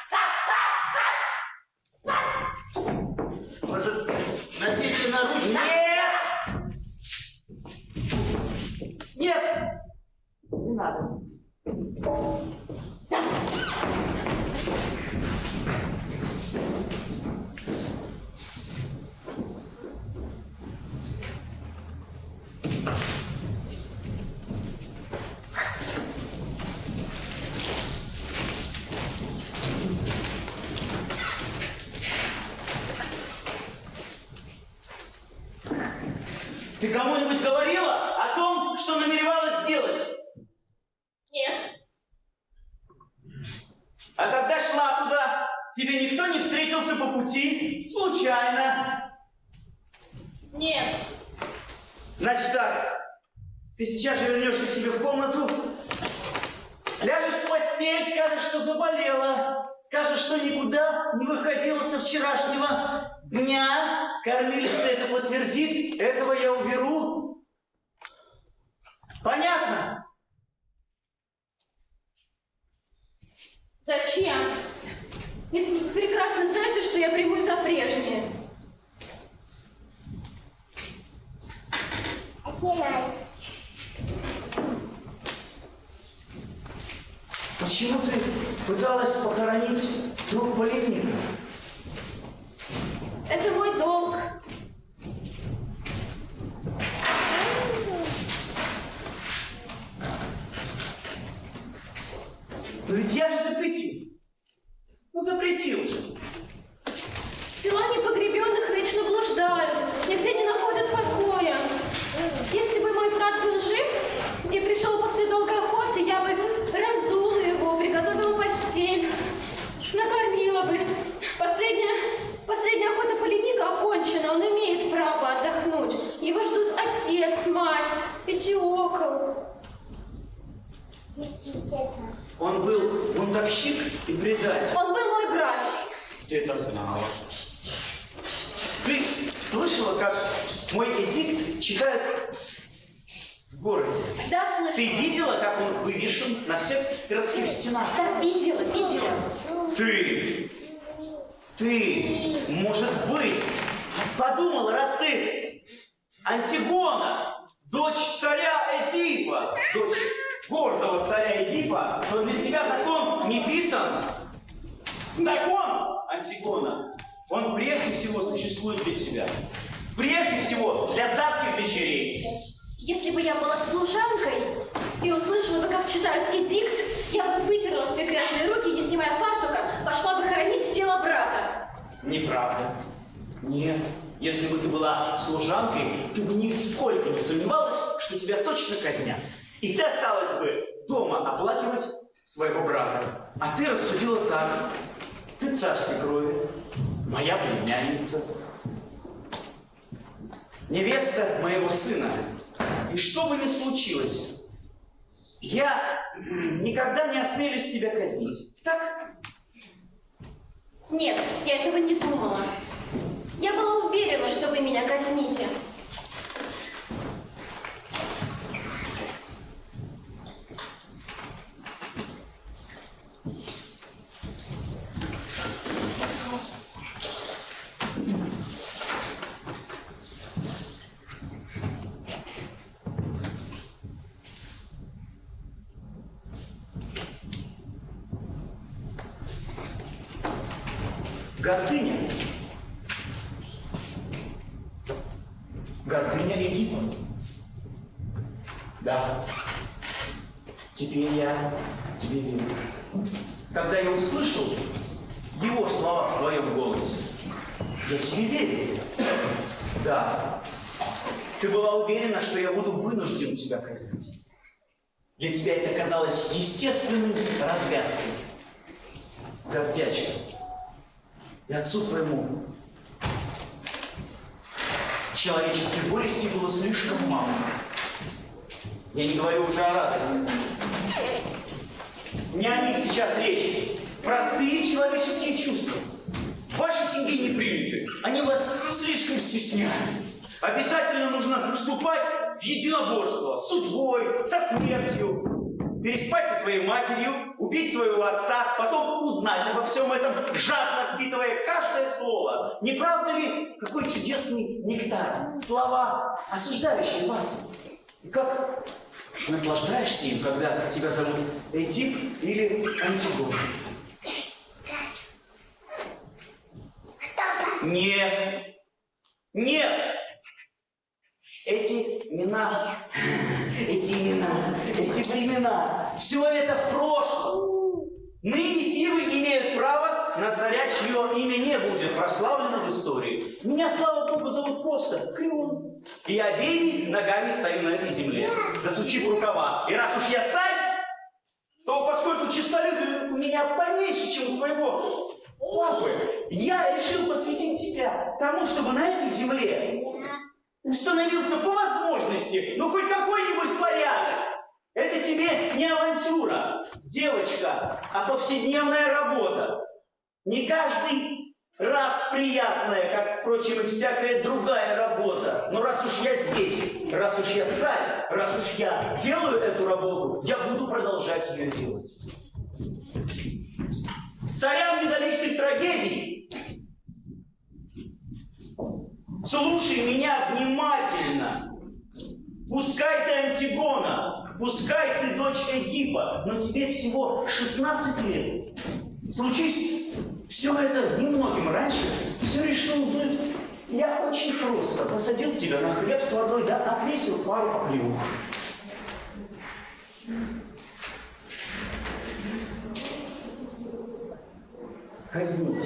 Может, наденьте наручники? Нет! Нет! Не надо. Ты кому-нибудь говорила о том, что намеревалась сделать? Нет. А когда шла туда, тебе никто не встретился по пути? Случайно? Нет. Значит так, ты сейчас же вернешься к себе в комнату, ляжешь в постель, скажешь, что заболела, скажешь, что никуда не выходила со вчерашнего дня, кормилица это подтвердит, этого я уберу. Понятно? Зачем? Ведь вы прекрасно знаете, что я примусь за прежнее. Отелай. Почему ты пытаешься Осталось похоронить труп Полиника. Это мой долг. Но ведь я же запретил. Ну запретил же. Тела непогребенных вечно блуждают, нигде не находят покоя. Если бы мой брат был жив и пришел после долгой охоты, я бы разула его, приготовила постель, накормила бы. Последняя, последняя охота Полиника окончена, он имеет право отдохнуть. Его ждут отец, мать, пятиокол. Он был бунтовщик и предатель. Он был мой брат. Ты это знала. Ты слышала, как мой эдикт читают в городе? Да, слышала. Ты видела, как он вывешен на всех городских стенах? Да, видела, видела. Ты, ты, может быть, подумала, раз ты Антигона, дочь царя Эдипа, дочь гордого царя Эдипа, то для тебя закон не писан. Закон, Антигона, он прежде всего существует для тебя. Прежде всего для царских дочерей. Если бы я была служанкой и услышала бы, как читают эдикт, я бы вытерла свои грязные руки и, не снимая фартука, пошла бы хоронить тело брата. Неправда. Нет. Если бы ты была служанкой, ты бы нисколько не сомневалась, что тебя точно казнят. И ты осталась бы дома оплакивать своего брата. А ты рассудила так. Ты царской крови, моя племянница, невеста моего сына. И что бы ни случилось, я никогда не осмелюсь тебя казнить. Так? Нет, я этого не думала. Я была уверена, что вы меня казните. Гордыня. Гордыня Эдипа. Да. Теперь я тебе верю. Когда я услышал его слова в твоем голосе, я тебе верю. Да. Ты была уверена, что я буду вынужден тебя казнить. Для тебя это казалось естественной развязкой. Гордячка. И отцу твоему человеческой горести было слишком мало. Я не говорю уже о радости. Не о них сейчас речь. Простые человеческие чувства. В вашей семье не приняты. Они вас слишком стесняют. Обязательно нужно вступать в единоборство с судьбой, со смертью. Переспать со своей матерью, убить своего отца, потом узнать обо всем этом, жадно впитывая каждое слово. Не правда ли, какой чудесный нектар? Слова, осуждающие вас. И как наслаждаешься им, когда тебя зовут Эдип или Антигона? Нет. Нет. Эти имена, эти имена, эти времена, все это в прошлом. Ныне фивы имеют право на царя, чье имя не будет прославлено в истории. Меня, слава богу, зовут просто Крион. И я обеими ногами стою на этой земле, засучив рукава. И раз уж я царь, то поскольку честолюбие у меня поменьше, чем у твоего папы, я решил посвятить себя тому, чтобы на этой земле установился по возможности, ну хоть какой-нибудь порядок. Это тебе не авантюра, девочка, а повседневная работа. Не каждый раз приятная, как, впрочем, и всякая другая работа. Но раз уж я здесь, раз уж я царь, раз уж я делаю эту работу, я буду продолжать ее делать. Царям недоличных трагедий, слушай меня внимательно. Пускай ты Антигона, пускай ты дочь Эдипа, но тебе всего шестнадцать лет. случись все это немногим раньше, все решил бы я очень просто. Посадил тебя на хлеб с водой, да отвесил пару оплеух. Казнить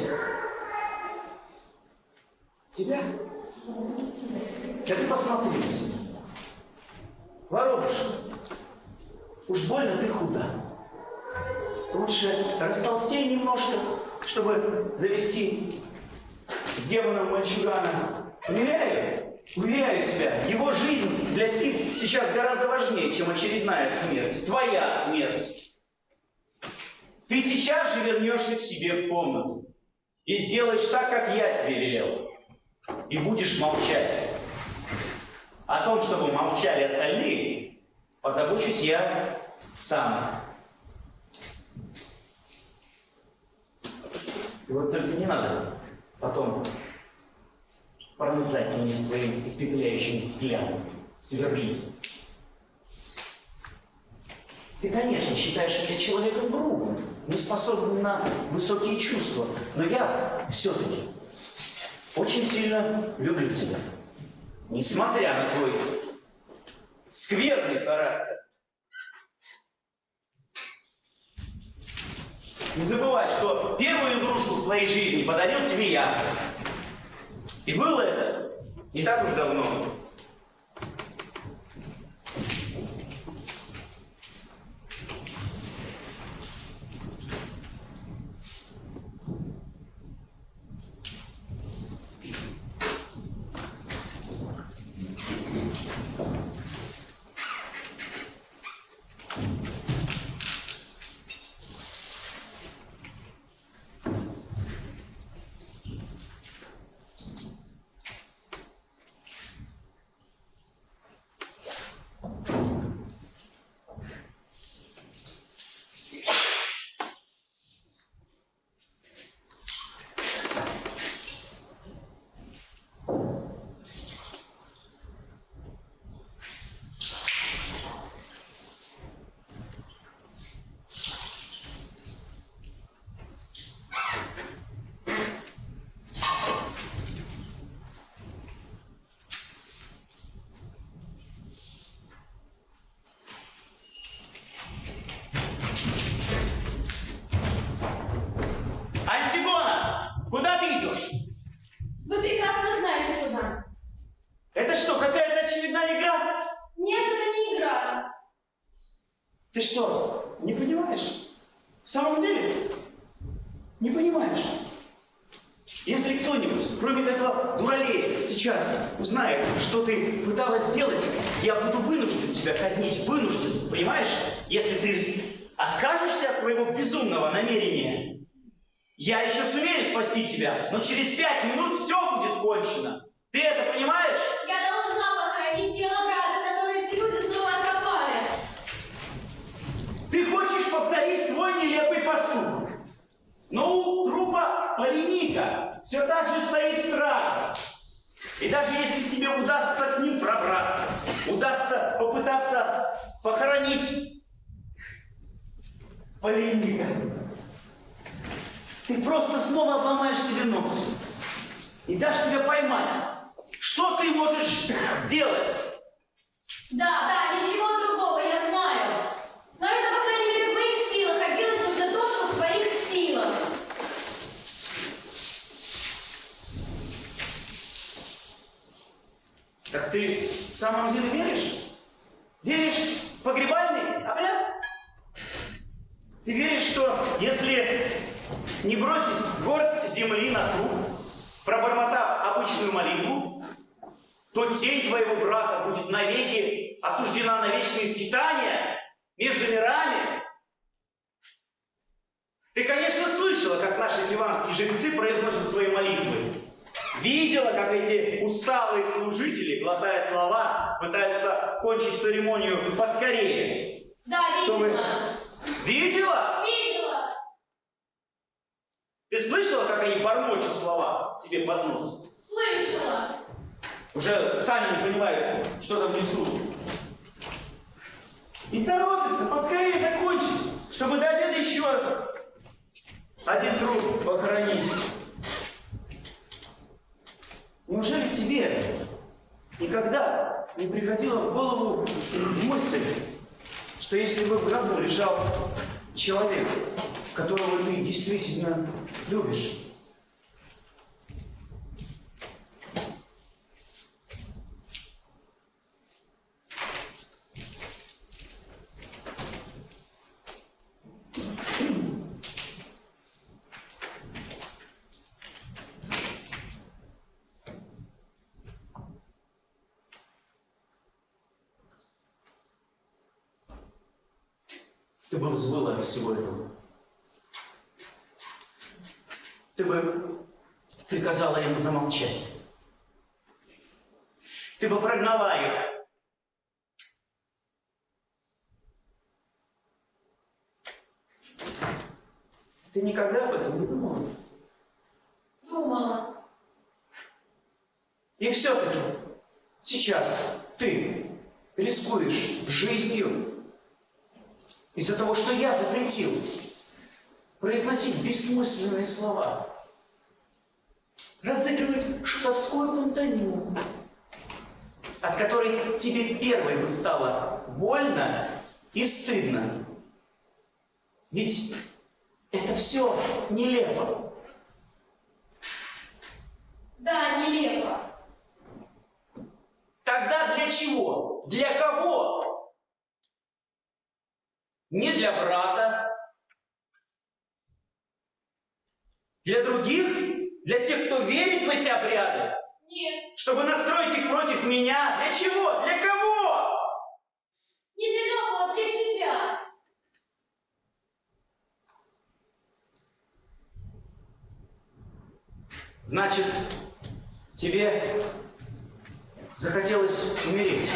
тебя? Да ты посмотри на себя. Воробушка, уж больно ты худа. Лучше растолстей немножко, чтобы завести с демоном мальчугана. Уверяю, уверяю тебя, его жизнь для Фиф сейчас гораздо важнее, чем очередная смерть. Твоя смерть. Ты сейчас же вернешься к себе в комнату и сделаешь так, как я тебе велел. И будешь молчать. О том, чтобы молчали остальные, позабочусь я сам. И вот только не надо потом пронзать меня своим испепеляющим взглядом, сверлить. Ты, конечно, считаешь меня человеком грубым, неспособным на высокие чувства, но я все-таки очень сильно люблю тебя. Несмотря на твой скверный характер. Не забывай, что первую игрушку в твоей жизни подарил тебе я. И было это не так уж давно. Антигона! Куда ты идешь? Вы прекрасно знаете, куда. Это что, какая-то очередная игра? Нет, это не игра. Ты что, не понимаешь? В самом деле? Не понимаешь? Если кто-нибудь, кроме этого дуралея, сейчас узнает, что ты пыталась сделать, я буду вынужден тебя казнить. Вынужден, понимаешь? Если ты откажешься от своего безумного намерения, я еще сумею спасти тебя, но через пять минут все будет кончено. Ты это понимаешь? Я должна похоронить тело брата, которое эти люди снова откопали. Ты хочешь повторить свой нелепый поступок. Но у трупа Полиника все так же стоит стража. И даже если тебе удастся к ним пробраться, удастся попытаться похоронить Полиника, ты просто снова обломаешь себе ногти и дашь себя поймать. Что ты можешь сделать? Да, да, ничего другого, я знаю. Но это, по крайней мере, в моих силах, а делать нужно то, что в твоих силах. Так ты в самом деле веришь? Веришь в погребальный обряд? Ты веришь, что если не бросить горсть земли на труп, пробормотав обычную молитву, то тень твоего брата будет навеки осуждена на вечные скитания между мирами? Ты, конечно, слышала, как наши ливанские жрецы произносят свои молитвы. Видела, как эти усталые служители, глотая слова, пытаются кончить церемонию поскорее. Да, Чтобы... видела. Видела? Видела. Ты слышала, как они бормочут слова себе под нос? Слышала. Уже сами не понимают, что там несут. И торопятся поскорее закончить, чтобы до обеда еще один труп похоронить. Неужели тебе никогда не приходила в голову мысль, что если бы в гробу лежал человек, которого ты действительно любишь, ты бы взвыла от всего этого? Ты бы приказала им замолчать. Ты бы прогнала их. Ты никогда об этом не думала? Думала. И все-таки сейчас ты рискуешь жизнью из-за того, что я запретил произносить бессмысленные слова, разыгрывать шутовскую пантомиму, от которой тебе первой бы стало больно и стыдно. Ведь это все нелепо. Да, нелепо. Тогда для чего? Для кого? Не для брата. Для других? Для тех, кто верит в эти обряды? Нет. Чтобы настроить их против меня? Для чего? Для кого? Не для кого, а для себя. Значит, тебе захотелось умереть.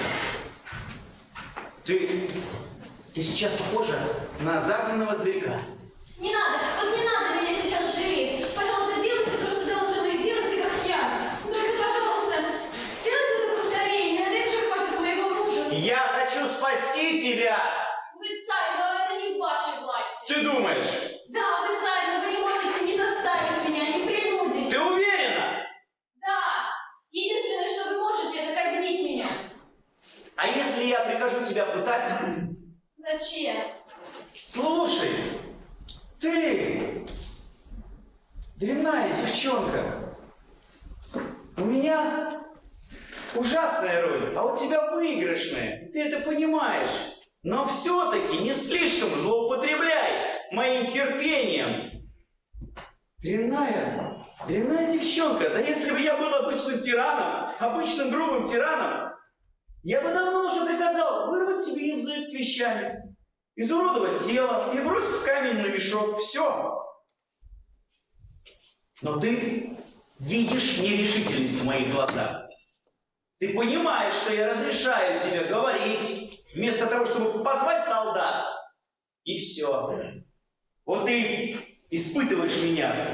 Ты, ты сейчас похожа на загнанного зверька. Не надо, вот не надо меня сейчас жалеть. Пожалуйста, делайте то, что должны, делайте, как я. Только, пожалуйста, делайте это поскорее, иначе же хватит моего мужества. Я хочу спасти тебя! Вы царь, но это не в вашей власти. Ты думаешь? Да, вы царь, но вы не можете ни заставить меня, ни принудить. Ты уверена? Да, единственное, что вы можете, это казнить меня. А если я прикажу тебя пытать? Зачем? Слушай, ты, дрянная девчонка, у меня ужасная роль, а у тебя выигрышная. Ты это понимаешь. Но все-таки не слишком злоупотребляй моим терпением. Дрянная, дрянная девчонка. Да если бы я был обычным тираном, обычным грубым тираном, я бы давно уже приказал вырвать тебе язык клещами, изуродовать тело и бросить в каменный мешок. Все. Но ты видишь нерешительность в моих глазах. Ты понимаешь, что я разрешаю тебе говорить, вместо того, чтобы позвать солдат. И все. Вот ты испытываешь меня,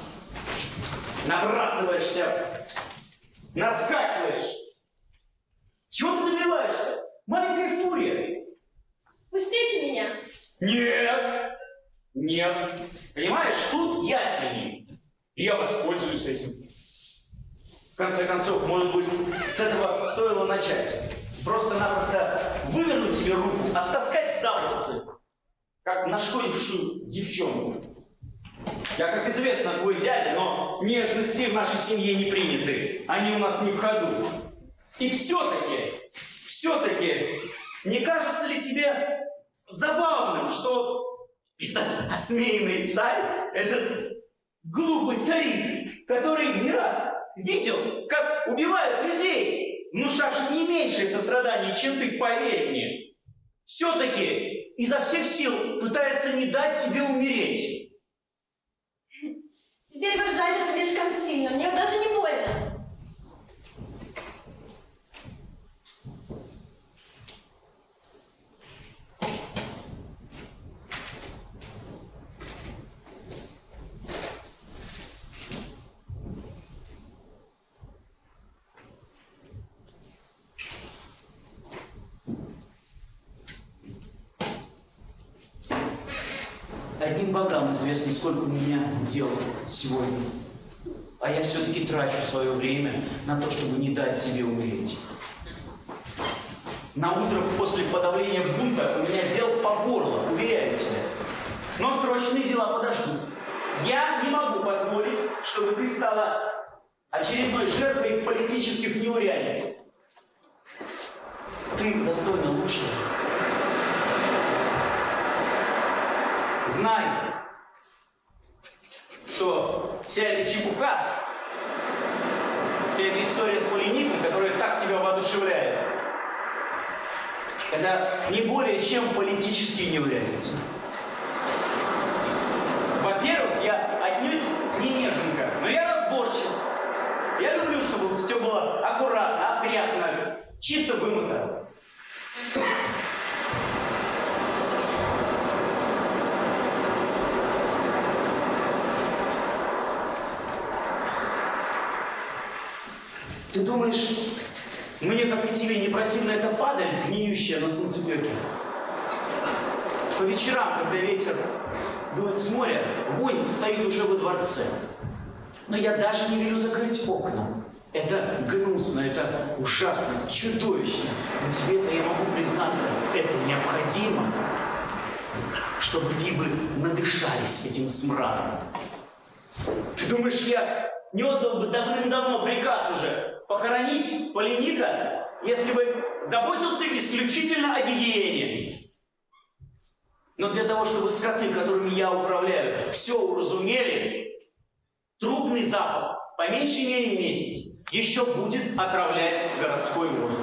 набрасываешься, наскакиваешь. Чего ты добиваешься? Маленькая фурия. Пустите меня. Нет. Нет. Понимаешь, тут я свинья. Я воспользуюсь этим. В конце концов, может быть, с этого стоило начать. Просто-напросто вывернуть себе руку, оттаскать за волосы, как нашкодившую девчонку. Я, как известно, твой дядя, но нежности в нашей семье не приняты. Они у нас не в ходу. И все-таки, все-таки, не кажется ли тебе забавным, что этот осмеянный царь, этот глупый старик, который не раз видел, как убивают людей, внушавших не меньшее сострадание, чем ты, поверь мне, все-таки изо всех сил пытается не дать тебе умереть. Теперь вы ржали слишком сильно, мне даже не больно. А Одним богам известно, сколько у меня дел сегодня. А я все-таки трачу свое время на то, чтобы не дать тебе умереть. На утро после подавления бунта у меня дел по горло, уверяю тебя. Но срочные дела подождут. Я не могу позволить, чтобы ты стала очередной жертвой политических неурядиц. Ты достойна лучшего. Знай, что вся эта чепуха, вся эта история с Полиником, которая так тебя воодушевляет, это не более чем политические неурядицы. Во-первых, я отнюдь не неженка, но я разборчив. Я люблю, чтобы все было аккуратно, опрятно, чисто вымыто. Ты думаешь, мне, как и тебе, не противна эта падаль, гниющая на солнцепеке? По вечерам, когда ветер дует с моря, вонь стоит уже во дворце. Но я даже не велю закрыть окна. Это гнусно, это ужасно, чудовищно. Но тебе-то я могу признаться, это необходимо, чтобы фибы надышались этим смрадом. Ты думаешь, я не отдал бы давным-давно приказ уже похоронить Полиника, если бы заботился исключительно о гигиене? Но для того, чтобы скоты, которыми я управляю, все уразумели, трупный запах по меньшей мере месяц еще будет отравлять городской воздух.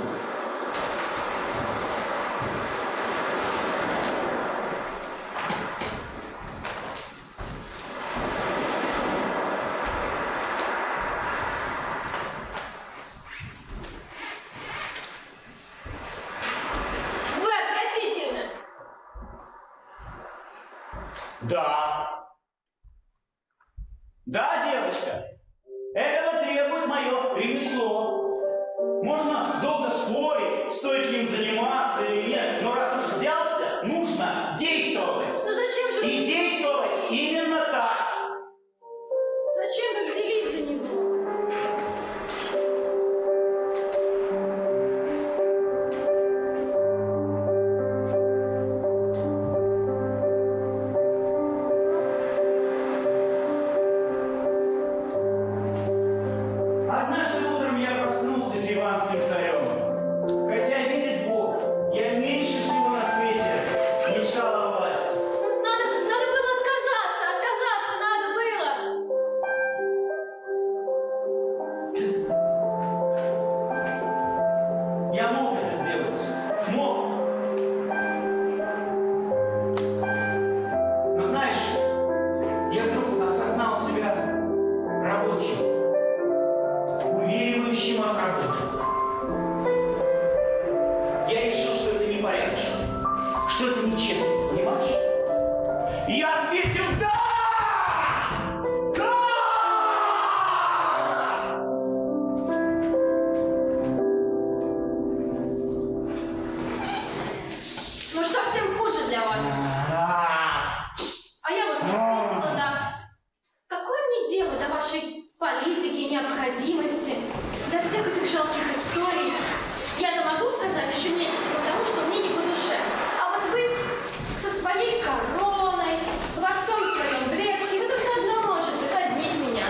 Вы отвратительны! Да. Да, девочка. Этого требует мое ремесло. Можно долго спорить, стоит ли им заниматься или нет, но раз уж взялся, нужно действовать. Ну зачем же... И вы- действовать именно так. Зачем вы взялись за него? Однажды утром я проснулся фиванским царем. Хотя, видит Бог, я меньше всего на свете мечтал о власти. Ну, Надо, надо было отказаться, отказаться надо было. Я мог это сделать. Мог. Но знаешь, я вдруг осознал себя рабочим, увиливающим от работы. Я решил, что это непорядочно, что это нечестно, понимаешь? И я ответил «да!» Да! Ну что ж тем хуже для вас? А я вот не ответила, да. Какое мне дело до вашей политики, необходимости, до всех этих жалких историй? Я-то могу сказать еще нет всего того, что мне не по душе. А вот вы со своей короной, во всем своем блеске, вы только одно можете — казнить меня.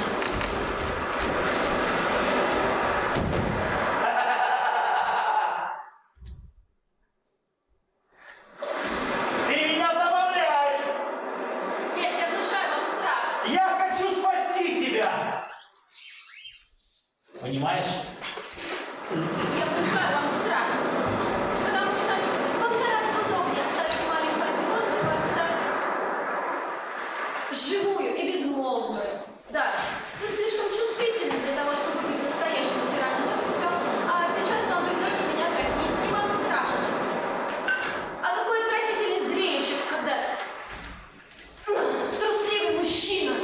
Ты меня забавляешь! Нет, я внушаю вам страх. Я хочу спасти тебя! Понимаешь? Я внушаю вам страх. Потому что вам гораздо удобнее оставить маленькую Антигону во дворце живую и безмолвную. Да, вы слишком чувствительны для того, чтобы быть настоящим тираном, вот и все. А сейчас вам придется меня казнить, и вам страшно. А какое отвратительное зрелище, когда м, трусливый мужчина.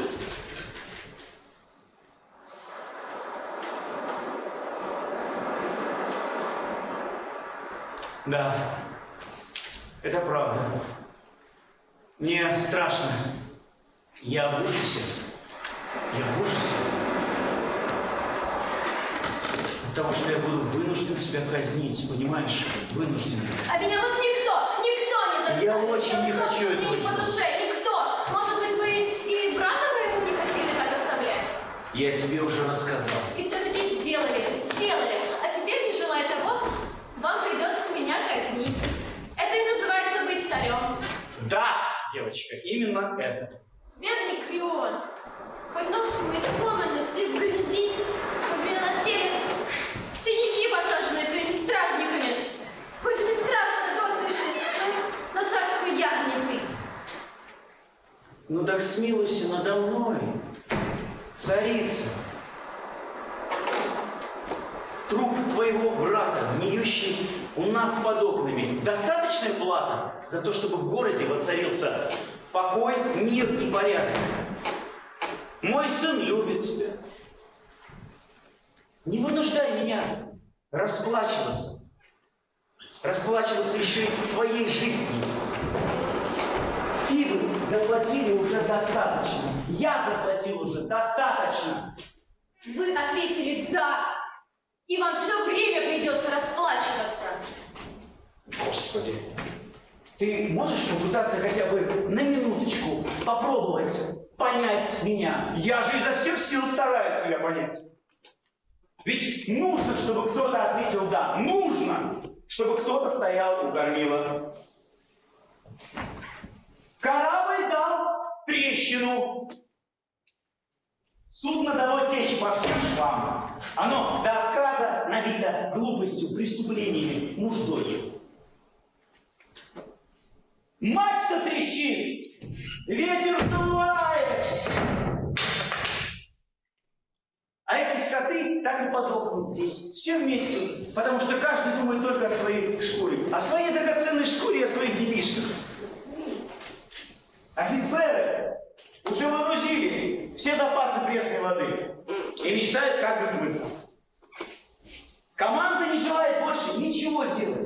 Да, это правда. Мне страшно. Я в ужасе. Я в ужасе. Из того, что я буду вынужден тебя казнить, понимаешь? Вынужден. А меня вот никто, никто не заставит. Я очень не хочу этого Мне не по делать. душе, никто. Может быть, вы и брата моего не хотели так оставлять? Я тебе уже рассказал. И все-таки сделали это, сделали. А теперь, не желая того, вам придется меня казнить. Это и называется быть царем. Да, девочка, именно это. Бедный Крион. Хоть ногти мои сломаны, все в грязи, хоть у меня на теле синяки, посаженные твоими стражниками. Хоть мне страшно до смерти, но, но царство я, не ты. Ну так смилуйся надо мной, царица. Труп твоего брата, гниющий у нас под окнами. Достаточная плата за то, чтобы в городе воцарился покой, мир и порядок. Мой сын любит тебя. Не вынуждай меня расплачиваться. Расплачиваться еще и твоей жизнью. Фивы заплатили уже достаточно. Я заплатил уже достаточно. Вы ответили «да», и вам все время придется расплачиваться. Господи, ты можешь попытаться хотя бы на минуточку попробовать понять меня? Я же изо всех сил стараюсь тебя понять. Ведь нужно, чтобы кто-то ответил «да». Нужно, чтобы кто-то стоял у кормила. Корабль дал трещину. Судно дало течь по всем швам. Оно до отказа набито глупостью, преступлениями, нуждой. Мачта трещит, ветер вдувает. А эти скоты так и подохнут здесь, все вместе, потому что каждый думает только о своей шкуре. О своей драгоценной шкуре и о своих делишках. Офицеры уже выгрузили все запасы пресной воды и мечтают, как бы смыться. Команда не желает больше ничего делать.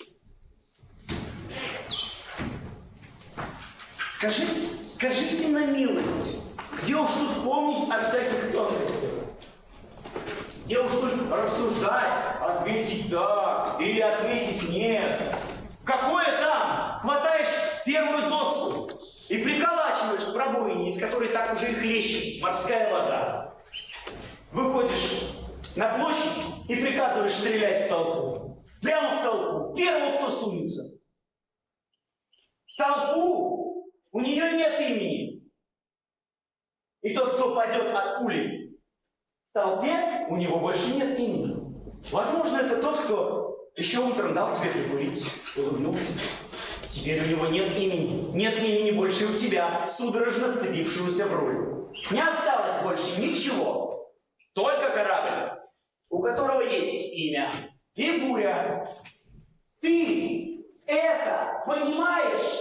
Скажи, скажите на милость, где уж тут помнить о всяких тонкостях? Где уж тут рассуждать, ответить «да» или ответить «нет»? Какое там? Хватаешь первую доску и приколачиваешь к пробоине, из которой так уже и хлещет морская вода. Выходишь на площадь и приказываешь стрелять в толпу. Прямо в толпу, в первого, кто сунется. В толпу у нее нет имени. И тот, кто падет от пули в толпе, у него больше нет имени. Возможно, это тот, кто еще утром дал тебе прикурить, улыбнулся. Теперь у него нет имени. Нет имени больше у тебя, судорожно вцепившегося в руль. Не осталось больше ничего. Только корабль, у которого есть имя. И буря. Ты это понимаешь?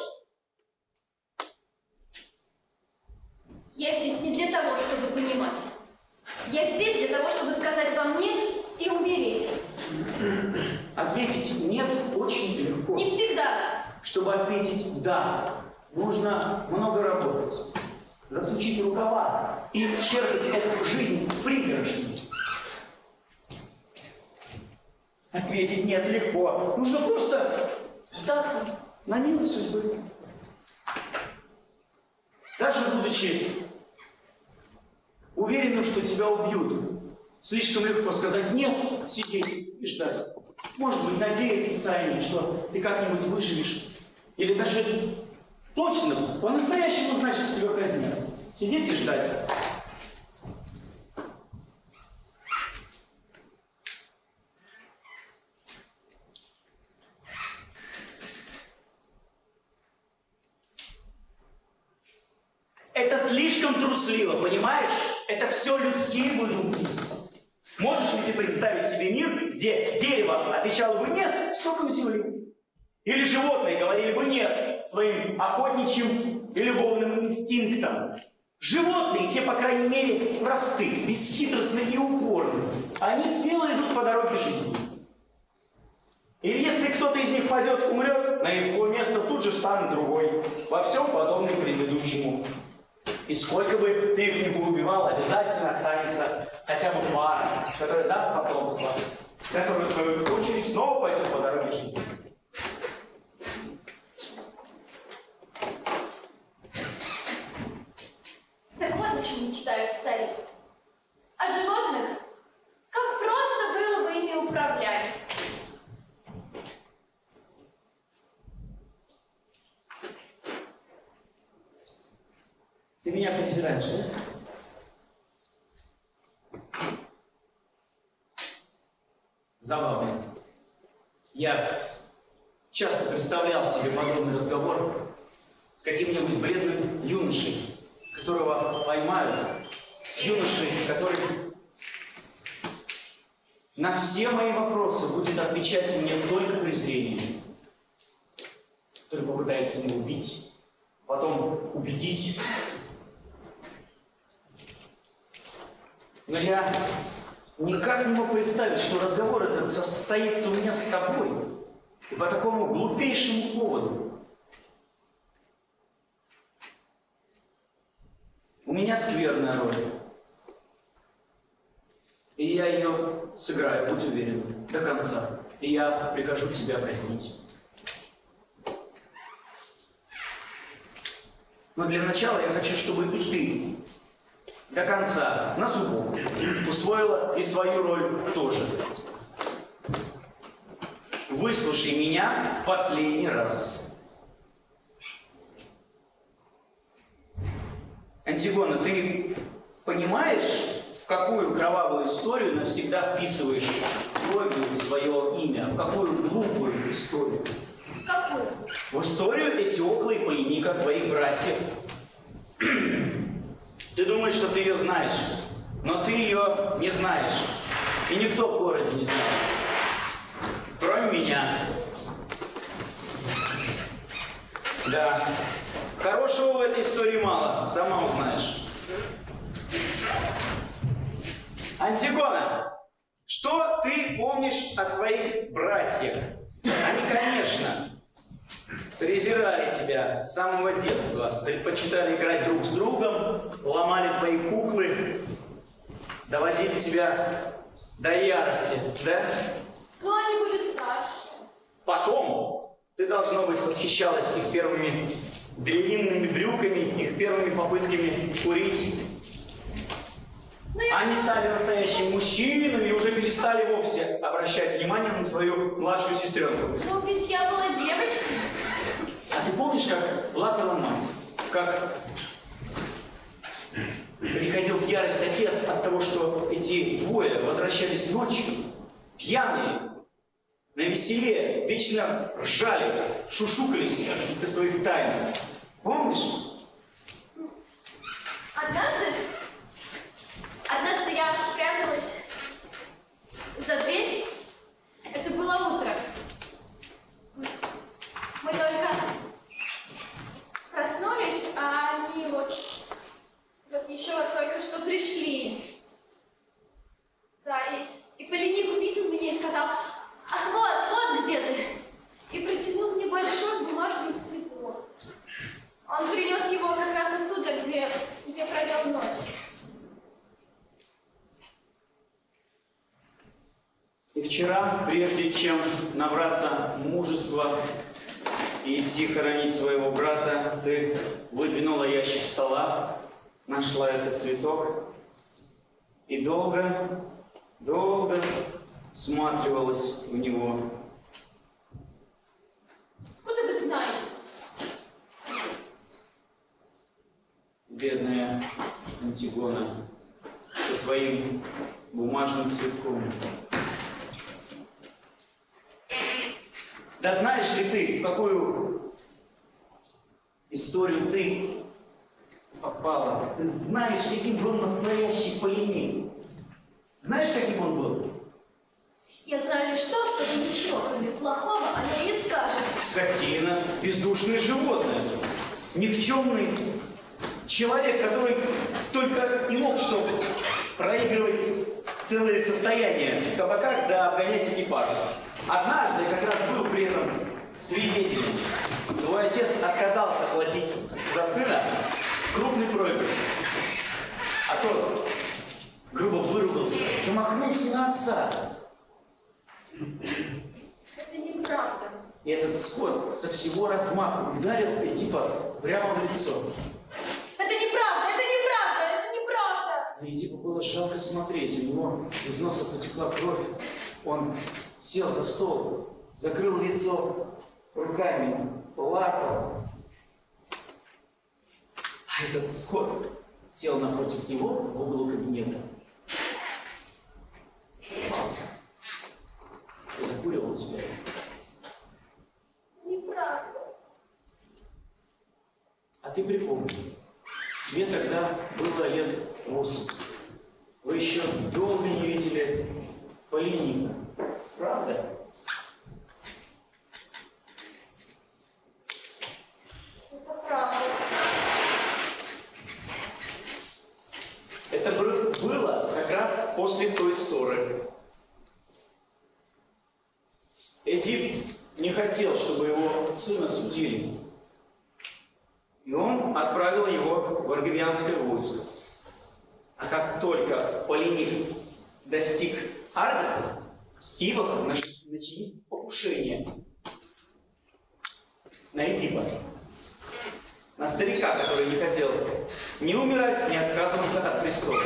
Я здесь не для того, чтобы понимать. Я здесь для того, чтобы сказать вам «нет» и умереть. Ответить «нет» очень легко. Не всегда. Чтобы ответить «да», нужно много работать, засучить рукава и черпать эту жизнь в пригоршни. Ответить «нет» легко. Нужно просто сдаться на милость судьбы. Даже будучи уверенным, что тебя убьют, слишком легко сказать «нет», сидеть и ждать. Может быть, надеяться втайне, что ты как-нибудь выживешь. Или даже точно, по-настоящему знать, что тебя казнят. Сидеть и ждать. Это слишком трусливо, понимаешь? Это все людские выдумки. Можешь ли ты представить себе мир, где дерево отвечало бы «нет» соком земли? Или животные говорили бы «нет» своим охотничьим и любовным инстинктом? Животные, те, по крайней мере, просты, бесхитростны и упорны. Они смело идут по дороге жизни. И если кто-то из них падет, умрет, на его место тут же встанет другой, во всем подобный предыдущему. И сколько бы ты их ни убивал, обязательно останется хотя бы пара, которая даст потомство, которая в свою очередь снова пойдет по дороге жизни. Так вот о чем мечтают цари. О животных, как просто было бы ими управлять. Ты меня презираешь, да? Забавно. Я часто представлял себе подобный разговор с каким-нибудь бледным юношей, которого поймают, с юношей, который на все мои вопросы будет отвечать мне только презрением, который попытается меня убить, потом убедить. Но я никак не мог представить, что разговор этот состоится у меня с тобой, и по такому глупейшему поводу. У меня скверная роль, и я ее сыграю, будь уверен, до конца, и я прикажу тебя казнить. Но для начала я хочу, чтобы и ты до конца, на зубок, усвоила и свою роль тоже. Выслушай меня в последний раз. Антигона, ты понимаешь, в какую кровавую историю навсегда вписываешь Флогию свое имя? В какую глупую историю? Какую? В историю Этиокла и Полемика, твоих братьев. Ты думаешь, что ты ее знаешь, но ты ее не знаешь. И никто в городе не знает, кроме меня. Да, хорошего в этой истории мало, сама узнаешь. Антигона, что ты помнишь о своих братьях? Они, конечно, презирали тебя с самого детства, предпочитали играть друг с другом, ломали твои куклы, доводили тебя до ярости, да? Ну, они были старше. Потом ты, должно быть, восхищалась их первыми длинными брюками, их первыми попытками курить. Ну, я... Они стали настоящими мужчинами и уже перестали вовсе обращать внимание на свою младшую сестренку. Ну, ведь я была девочкой. А ты помнишь, как плакала мать? Как приходил в ярость отец от того, что эти двое возвращались ночью, пьяные, на веселе, вечно ржали, шушукались о каких-то своих тайнах. Помнишь? Однажды, однажды я спряталась за дверь. Это было утро. Мы только проснулись, а они вот, вот еще только что пришли. Да, и, и Полиник увидел меня и сказал: ах, вот, вот где ты. И протянул мне большой бумажный цветок. Он принес его как раз оттуда, где, где провел ночь. И вчера, прежде чем набраться мужества и идти хоронить своего брата, ты выдвинула ящик стола, нашла этот цветок и долго, долго всматривалась в него. Откуда вы знаете? Бедная Антигона со своим бумажным цветком. Да знаешь ли ты, в какую историю ты попала? Ты знаешь, каким был настоящий Полиник? Знаешь, каким он был? Я знаю лишь то, что вы ничего, кроме плохого, о нем не скажете. Скотина, бездушное животное, никчемный человек, который только и мог что проигрывать целые состояния в кабаках да обгонять экипажи. Однажды как раз был при этом свидетелем. Твой отец отказался платить за сына Крупный проигрыш. А тот грубо выругался, замахнулся на отца. Это неправда. И этот скот со всего размаху ударил Эдипа прямо в лицо. Это неправда, это неправда, это неправда. На Эдипа было жалко смотреть, у него из носа потекла кровь. Он сел за стол, закрыл лицо руками, плакал. А этот скот сел напротив него в углу кабинета. Улыбался. Закуривал себя. Неправда. А ты припомни, тебе тогда было лет восемь. Вы еще долго не видели Полиника. Правда? Это правда. Это было как раз после той ссоры. Эдип не хотел, чтобы его сына судили. И он отправил его в аргивианское войско. А как только Полиник достиг Аргоса, в Киевах начались покушения на Эдипа. На старика, который не хотел ни умирать, ни отказываться от престола.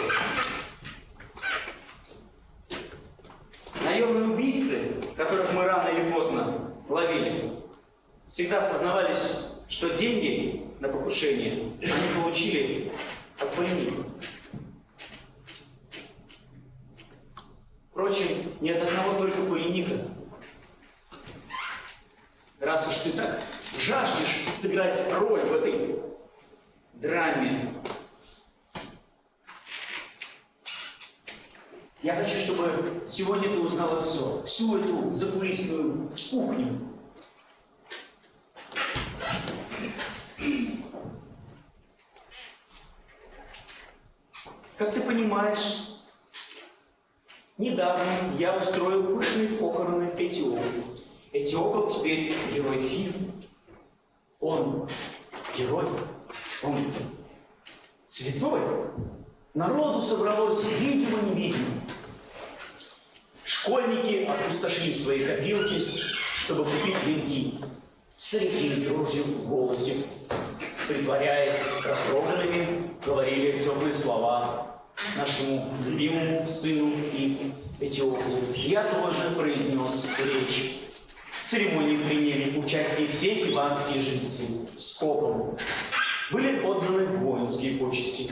Наемные убийцы, которых мы рано или поздно ловили, всегда сознавались, что деньги на покушение они получили от Полиника. Впрочем, ни от одного только Полиника. Раз уж ты так жаждешь сыграть роль в этой драме, я хочу, чтобы сегодня ты узнала все, всю эту закулисную кухню. Как ты понимаешь, недавно я устроил пышные похороны Этиоку. Этиокл теперь герой Фив. Он герой, он святой. Народу собралось видимо-невидимо. Школьники опустошили свои копилки, чтобы купить венки. Старики с дрожью в голосе, притворяясь растроганными, говорили теплые слова нашему любимому сыну Фив, Этиоклу. Я тоже произнес речь. В церемонии приняли участие все фиванские жрецы с копом. Были отданы воинские почести.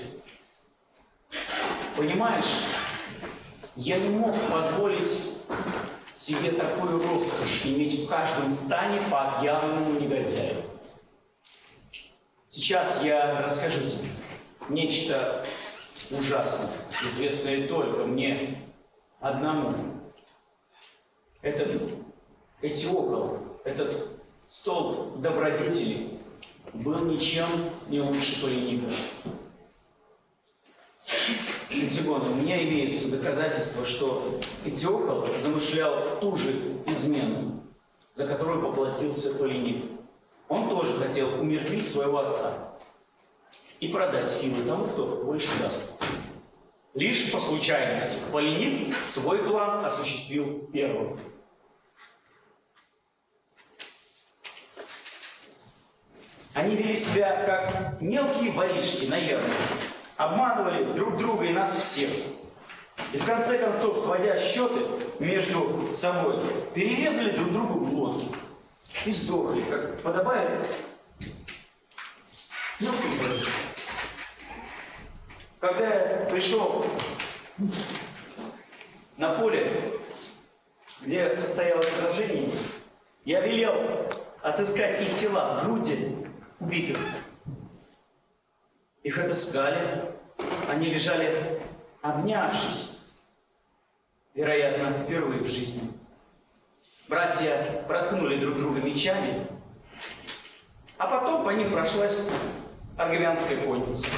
Понимаешь, я не мог позволить себе такую роскошь иметь в каждом стане по объявленному негодяю. Сейчас я расскажу тебе нечто ужасное, известное только мне одному. Этот Этиокл, этот столб добродетели был ничем не лучше Полиника. Антигона, у меня имеются доказательства, что Этиокл замышлял ту же измену, за которую поплатился Полиник. Он тоже хотел умертвить своего отца и продать Фивы тому, кто больше даст. Лишь по случайности Полиник свой план осуществил первым. Они вели себя как мелкие воришки на ярмарке, обманывали друг друга и нас всех. И в конце концов, сводя счеты между собой, перерезали друг другу глотки и сдохли, как подобает мелким воришкам. Когда я пришел на поле, где состоялось сражение, я велел отыскать их тела в груди убитых. Их отыскали, они лежали обнявшись, вероятно, впервые в жизни. Братья проткнули друг друга мечами, а потом по ним прошлась аргивианская конница.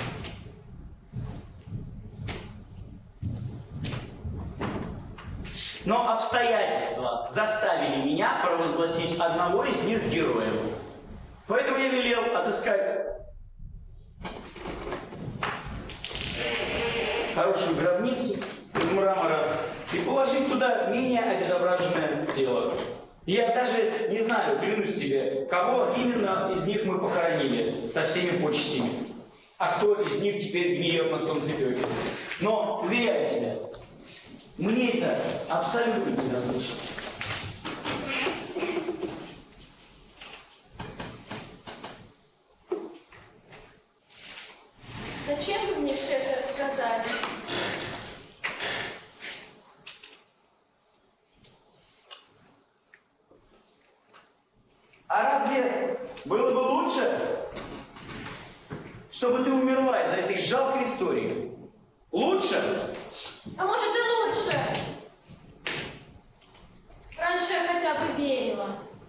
Но обстоятельства заставили меня провозгласить одного из них героем. Поэтому я велел отыскать гробницу из мрамора и положить туда менее обезображенное тело. Я даже не знаю, клянусь тебе, кого именно из них мы похоронили со всеми почестями, а кто из них теперь гниет на солнцепёке. Но, уверяю тебя, мне это абсолютно безразлично. Зачем вы мне все это рассказали? А разве было бы лучше, чтобы ты умерла из-за этой жалкой истории? Лучше? А может и лучше? Раньше я хотя бы верила.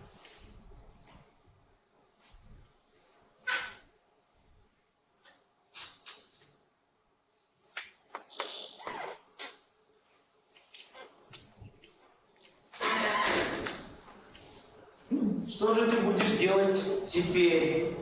Что же ты будешь делать теперь?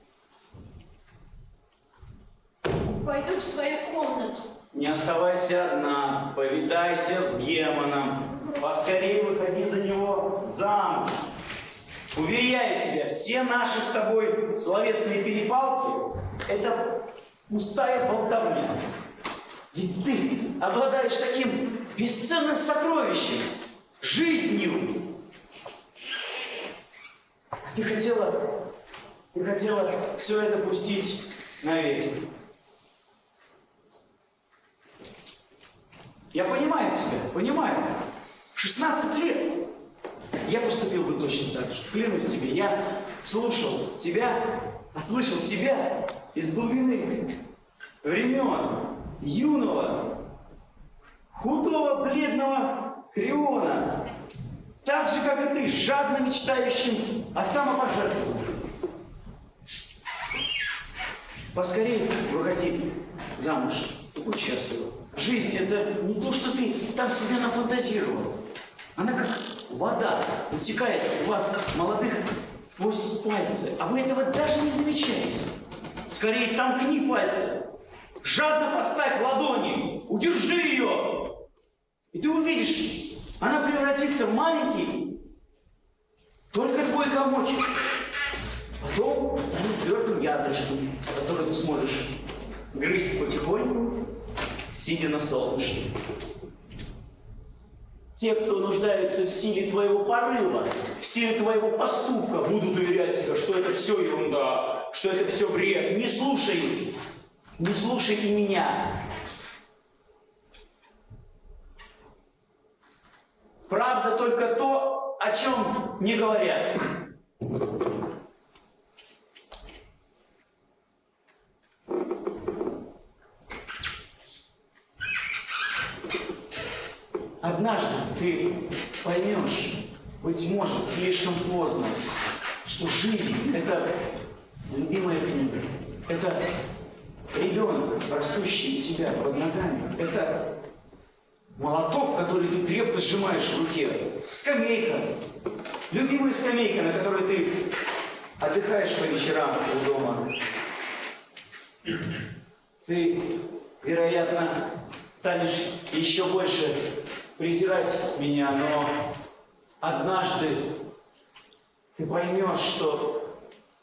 Пойду в свою комнату. Не оставайся одна, повидайся с Гемоном. Поскорее выходи за него замуж. Уверяю тебя, все наши с тобой словесные перепалки – это пустая болтовня. Ведь ты обладаешь таким бесценным сокровищем – жизнью. Ты хотела, ты хотела все это пустить на ветер. Я понимаю тебя, понимаю. В шестнадцать лет я поступил бы точно так же. Клянусь тебе, я слушал тебя, а слышал себя из глубины времен юного, худого, бледного Криона. Так же, как и ты, жадно мечтающим о самопожертвовании. Поскорее выходи замуж, будь счастлива. Жизнь – это не то, что ты там себе нафантазировал. Она как вода утекает от вас, молодых, сквозь пальцы, а вы этого даже не замечаете. Скорее сомкни пальцы, жадно подставь ладони, удержи ее, и ты увидишь, она превратится в маленький, только твой комочек. Потом станет твердым ядрышком, который ты сможешь грызть потихоньку, сидя на солнышке. Те, кто нуждаются в силе твоего порыва, в силе твоего поступка, будут уверять тебя, что это все ерунда, что это все бред. Не слушай, не слушай и меня. Правда только то, о чем не говорят. Однажды ты поймешь, быть может, слишком поздно, что жизнь – это любимая книга, это ребенок, растущий у тебя под ногами, это молоток, который ты крепко сжимаешь в руке, скамейка, любимая скамейка, на которой ты отдыхаешь по вечерам у дома. Ты, вероятно, станешь еще больше презирать меня, но однажды ты поймешь, что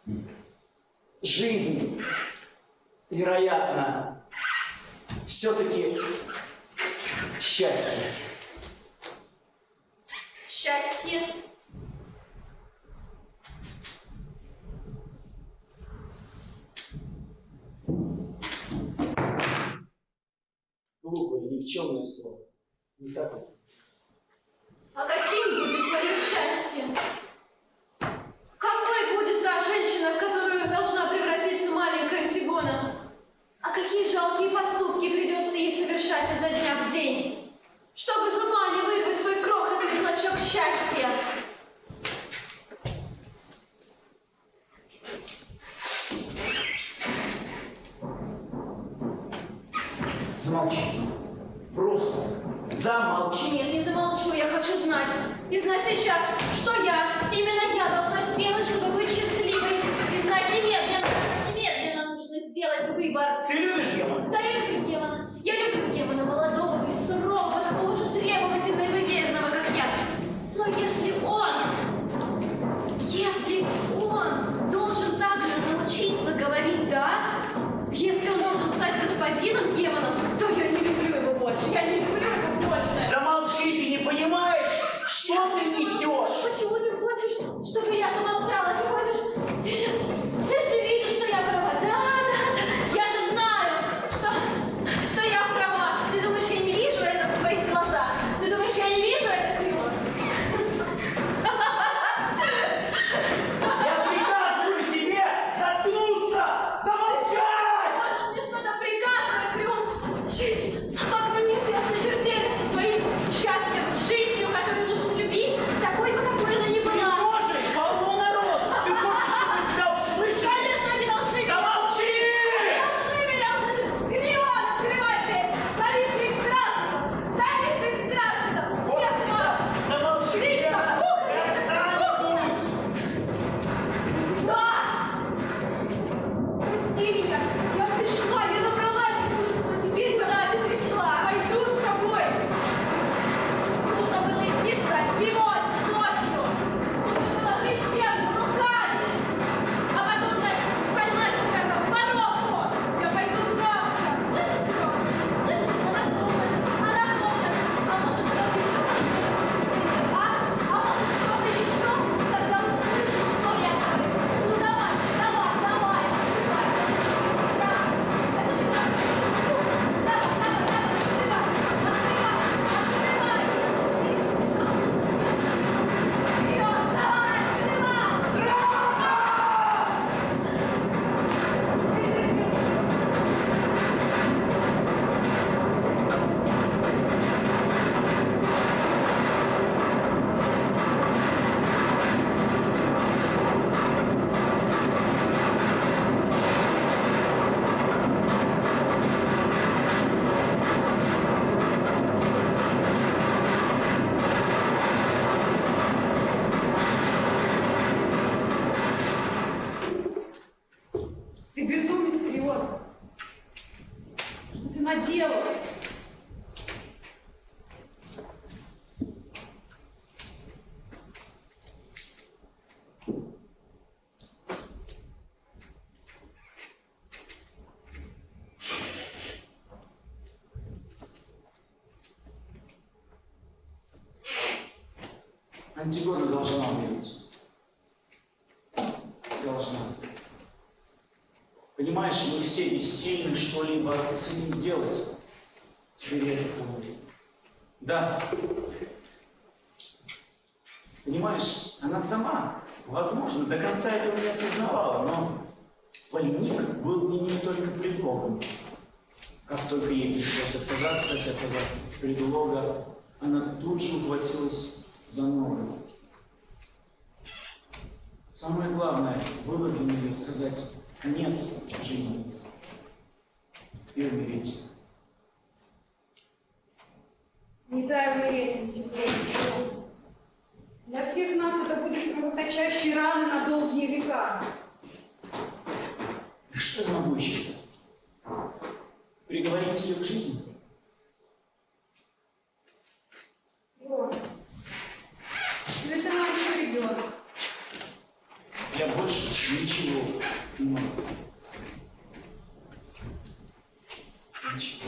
жизнь, вероятно, все-таки счастье. Счастье. Глупое, никчемное слово. Не так ли? А каким будет твое счастье? Какой будет та женщина, в которую должна превратиться маленькая Антигона? А какие жалкие поступки придется ей совершать изо дня в день, чтобы зубами вырвать свой крохотный клочок счастья? Замолчи. Просто замолчи. Нет, не замолчу, я хочу знать. И знать сейчас, что я, именно я должна сделать, чтобы быть счастливой. И знать немедленно, немедленно нужно сделать выбор. Ты любишь Гемона? Да, я люблю Гемона. Я люблю Гемона, молодец. Антигона должна умереть. Должна. Понимаешь, мы все бессильны что-либо с этим сделать. Теперь я это понял. Да. Понимаешь, она сама, возможно, до конца этого не осознавала, но Полиник был для нее только предлогом. Как только ей пришлось отказаться от этого предлога, она тут же ухватилась за новое. Самое главное было для нее сказать «нет» в жизни и умереть. Не дай умереть, Антигона. Для всех нас это будет кровоточащие раны на долгие века. Да что я могу еще сделать? Приговорить ее к жизни? Вот. Ведь она еще ребенок. Я больше ничего не могу. Ничего.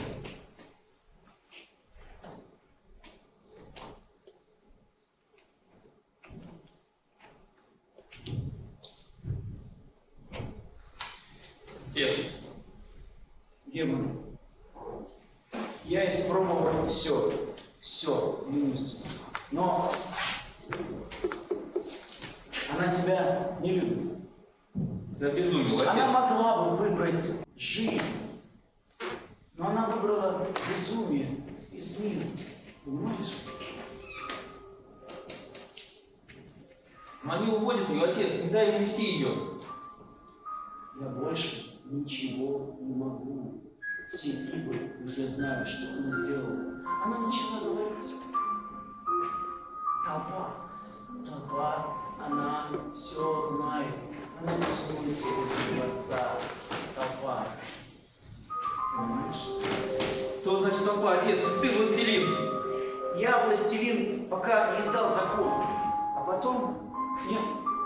Отец. Герман, я испробовал все, все, клянусь тебе. Но она тебя не любит. Ты обезумел, отец. Она могла бы выбрать жизнь, но она выбрала безумие и смерть. Понимаешь? Они уводят ее, отец, не дай ему нести ее. Я больше ничего не могу. Все фибры уже знают, что она сделала. Она начала говорить. Толпа, толпа, она все знает. Она рисуется возле дворца. Толпа. Понимаешь? Что значит толпа, отец? Ты властелин. Я властелин, пока не издал закон. А потом нет.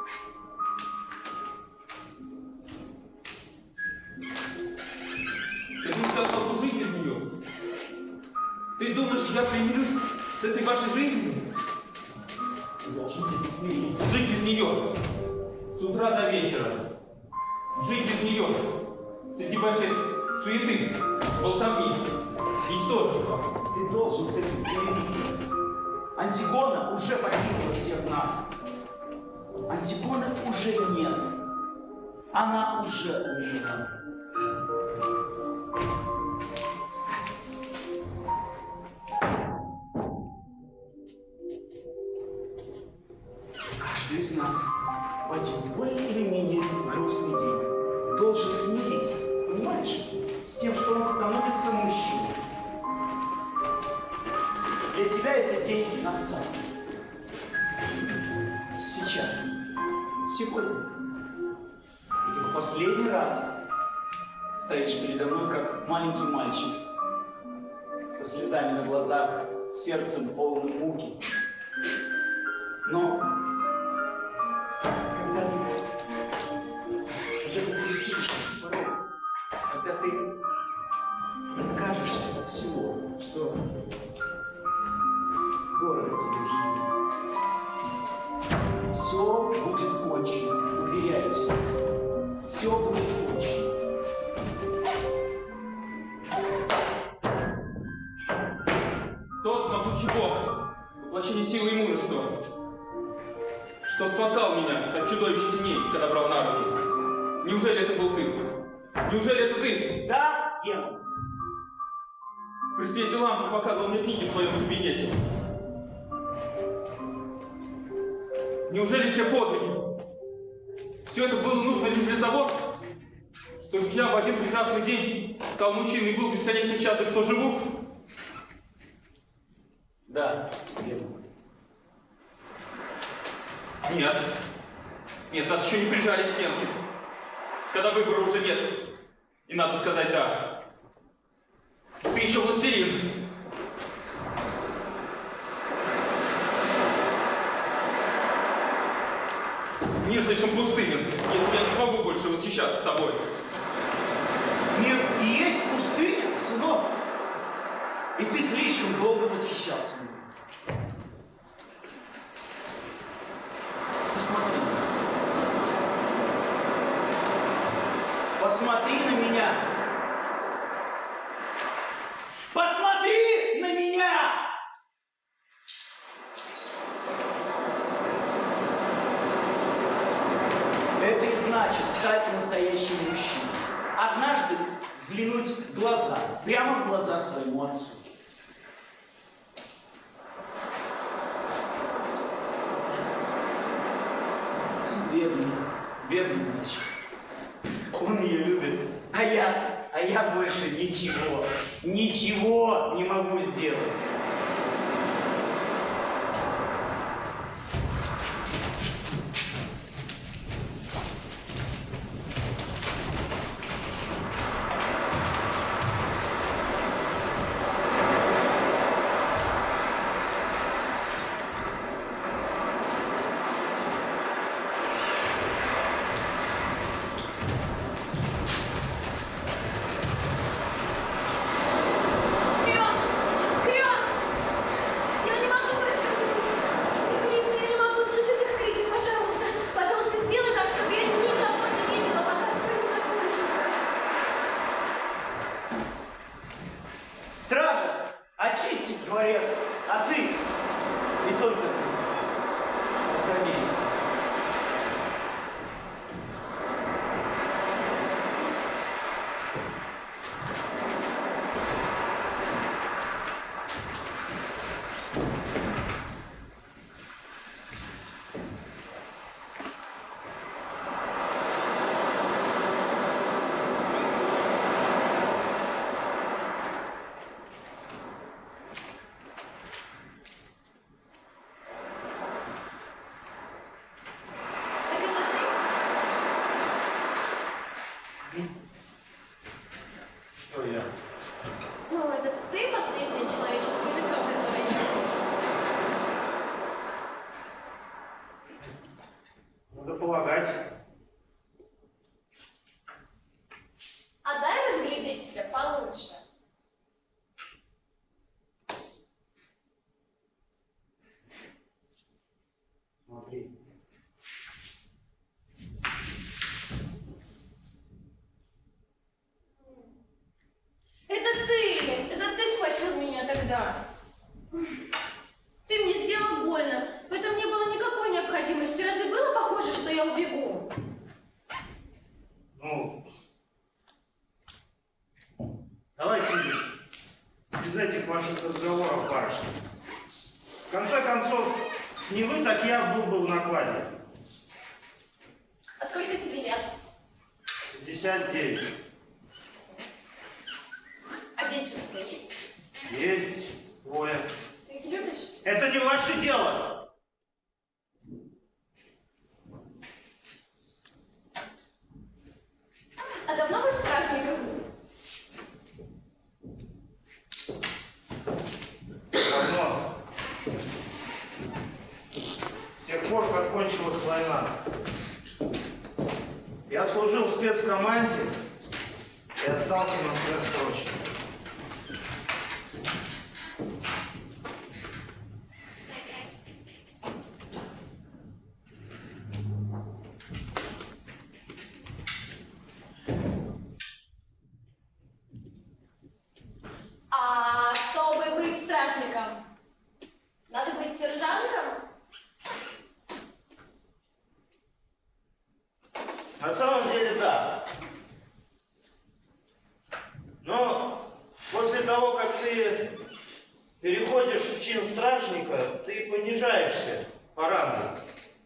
Ты думаешь, я смогу жить без нее? Ты думаешь, я примирюсь с этой вашей жизнью? Ты должен с этим смириться. Жить без нее. С утра до вечера. Жить без нее. Среди вашей суеты, болтовни, ничтожества. Ты должен с этим смириться. Антигона уже погибла всех нас. Антигоны уже нет. Она уже умерла. Каждый из нас в один более или менее грустный день должен смириться, понимаешь, с тем, что он становится мужчиной. Для тебя этот день настал. Сейчас. Сегодня. И ты в последний раз стоишь передо мной, как маленький мальчик, со слезами на глазах, сердцем полным муки. Но когда ты, когда ты переступишь порог, когда ты откажешься от всего, что дорого тебе в жизни, все будет кончено, уверяю тебя. Все будет кончено. Тот могучий Бог, воплощение силы и мужества, что спасал меня от чудовища теней, когда брал на руки. Неужели это был ты? Неужели это ты? Да, Гена? При свете лампы показывал мне книги в своем кабинете. Неужели все подвиги? Все это было нужно лишь для того, чтобы я в один прекрасный день стал мужчиной и был бесконечно счастлив, что живу? Да, Гена. Нет. Нет, нас еще не прижали к стенке. Когда выбора уже нет. И надо сказать «да». Ты еще властелин. Мир слишком пустынен, если я не смогу больше восхищаться тобой. Мир и есть пустыня, сынок. И ты слишком долго восхищался мной. Посмотри. Посмотри на меня. Посмотри на меня! Это и значит стать настоящим мужчиной. Однажды взглянуть в глаза, прямо в глаза своему отцу. Бедный, бедный мальчик. Он ее любит, а я, а я больше ничего, ничего не могу сделать. Стража, очистить дворец, а ты, и только ты, охрани. Что я? Ну, это ты последнее человеческое лицо, которое я вижу. Надо полагать. А дай разглядеть тебя получше. Смотри. Это ты! Это ты схватил меня тогда. Ты мне сделал больно. В этом не было никакой необходимости. Разве было похоже, что я убегу? Ну, давайте без этих ваших разговоров, барышня. В конце концов, не вы, так я был бы в накладе. А сколько тебе лет? шестьдесят девять. А дети у тебя есть? Есть двое. Ты их любишь? Это не ваше дело. А давно вы в стражниках? Давно. С тех пор, как кончилась война. Я служил в спецкоманде и остался на сверхсрочно. А чтобы быть стражником, надо быть сержантом? На самом деле, да. Но после того, как ты переходишь в чин стражника, ты понижаешься по рангу.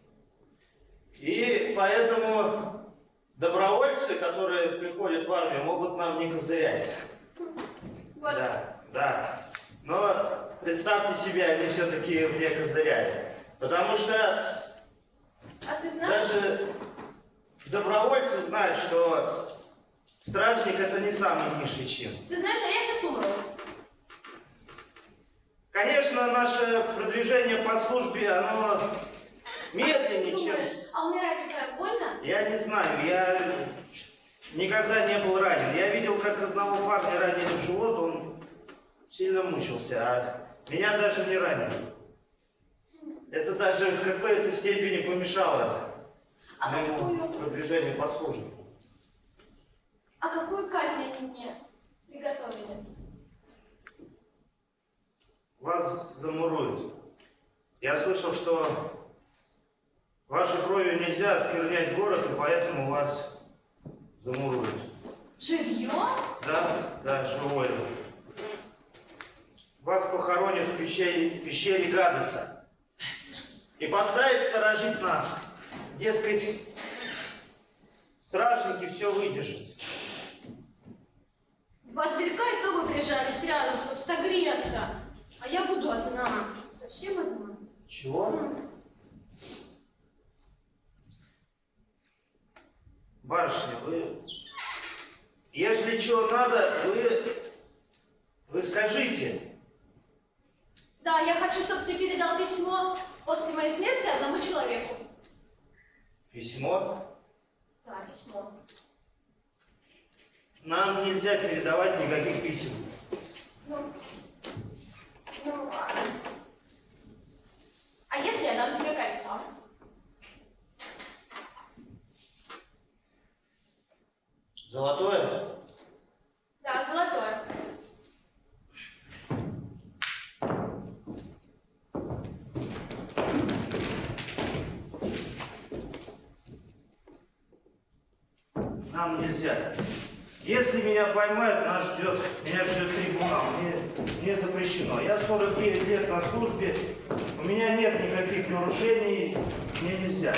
И поэтому добровольцы, которые приходят в армию, могут нам не козырять. Вот. Да, да. Но представьте себе, они все-таки мне козыряли. Потому что А ты знаешь? даже добровольцы знают, что стражник — это не самый низший чин. Ты знаешь, а я сейчас умру. Конечно, наше продвижение по службе, оно медленнее, чем... Думаешь, а умирать это больно? Я не знаю, я никогда не был ранен. Я видел, как одного парня ранили в живот, он сильно мучился, а меня даже не ранили. Это даже в какой-то степени помешало А моему какую, продвижению по службе. а какую казнь они мне приготовили? Вас замуруют. Я слышал, что вашей кровью нельзя осквернять город, и поэтому вас замуруют. Живье? Да, да, живое. Вас похоронят в пещере, в пещере Гадеса и поставят сторожить нас. Дескать, стражники все выдержат. Два зверька и то бы прижались рядом, чтобы согреться. А я буду одна. Совсем одна. Чего? Барышня, вы... Если чего надо, вы... Вы скажите. Да, я хочу, чтобы ты передал письмо после моей смерти одному человеку. Письмо? Да, письмо. Нам нельзя передавать никаких писем. Ну, ну ладно. А если я дам тебе кольцо? Золотое? Да, золотое. Нам нельзя. Если меня поймают, нас ждет, меня ждет трибунал. Мне, мне запрещено. Я сорок девять лет на службе, у меня нет никаких нарушений, мне нельзя.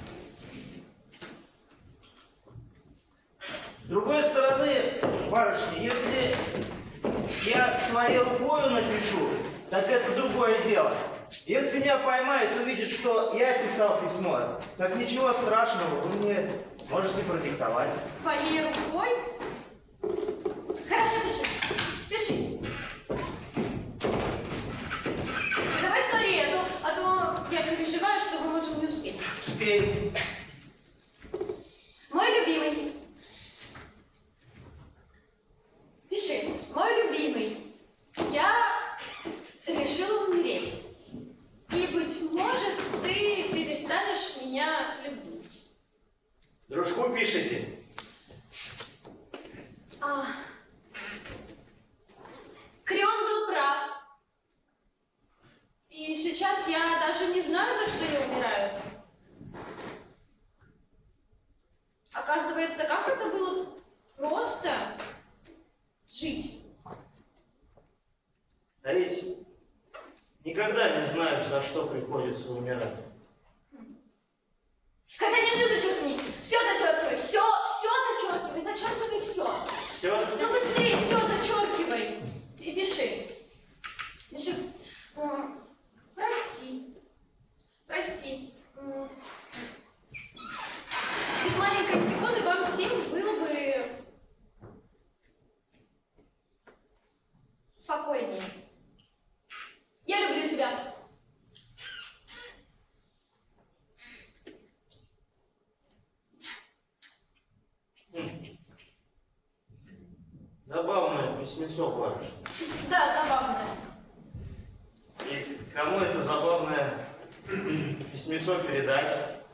С другой стороны, барышни, если я своей рукой напишу, так это другое дело. Если меня поймают, увидят, что я писал письмо, так ничего страшного, вы мне можете продиктовать. Твоей рукой? Хорошо, пиши. Пиши. Давай скорее, а то, а то я переживаю, что мы можем не успеть. Успеем. Мой любимый. Пиши. Мой любимый. Я решила умереть. И, быть может, ты перестанешь меня любить. Дружку пишите. А. Крион был прав. И сейчас я даже не знаю, за что я умираю. Оказывается, как это было просто жить. А ведь никогда не знаешь, за что приходится умирать. Когда-нибудь все зачеркни. Все зачеркивай. Все, все зачеркивай. Зачеркивай все. Все? Ну быстрее все зачеркивай. И пиши. Пиши. М, Прости. Прости. М. Без маленькой Антигоны вам всем было бы спокойнее. Я люблю тебя. Забавное письмецо, барышня. Да, забавно. И кому это забавное письмецо передать?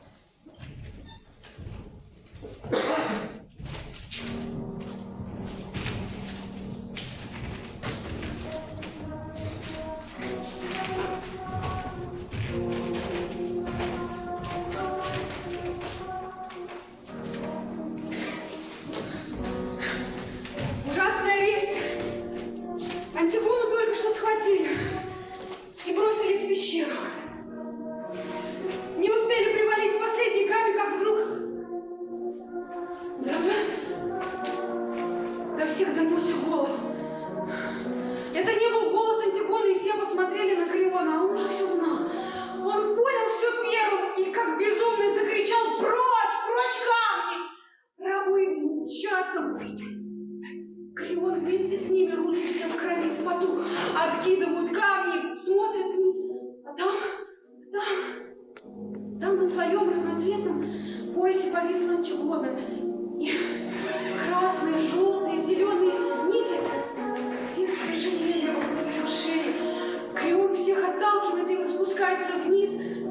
Ужасная весть. Антигону только что схватили и бросили в пещеру. Не успели привалить последний камень, как вдруг... Да, да, до всех донесся голос. Это не был голос Антигоны, и все посмотрели на Криона, а он уже все знал. Он понял все первым и как безумный закричал: «Прочь! Прочь камни!» Рабы мчатся. Крион вместе с ними, руки все в крови, в поту, откидывают камни, смотрят вниз. А там, там, там на своем разноцветном поясе повисла Антигона. И красные, желтые, зеленые нити, детское ожерелье вокруг ее шеи. Крион всех отталкивает и спускается вниз.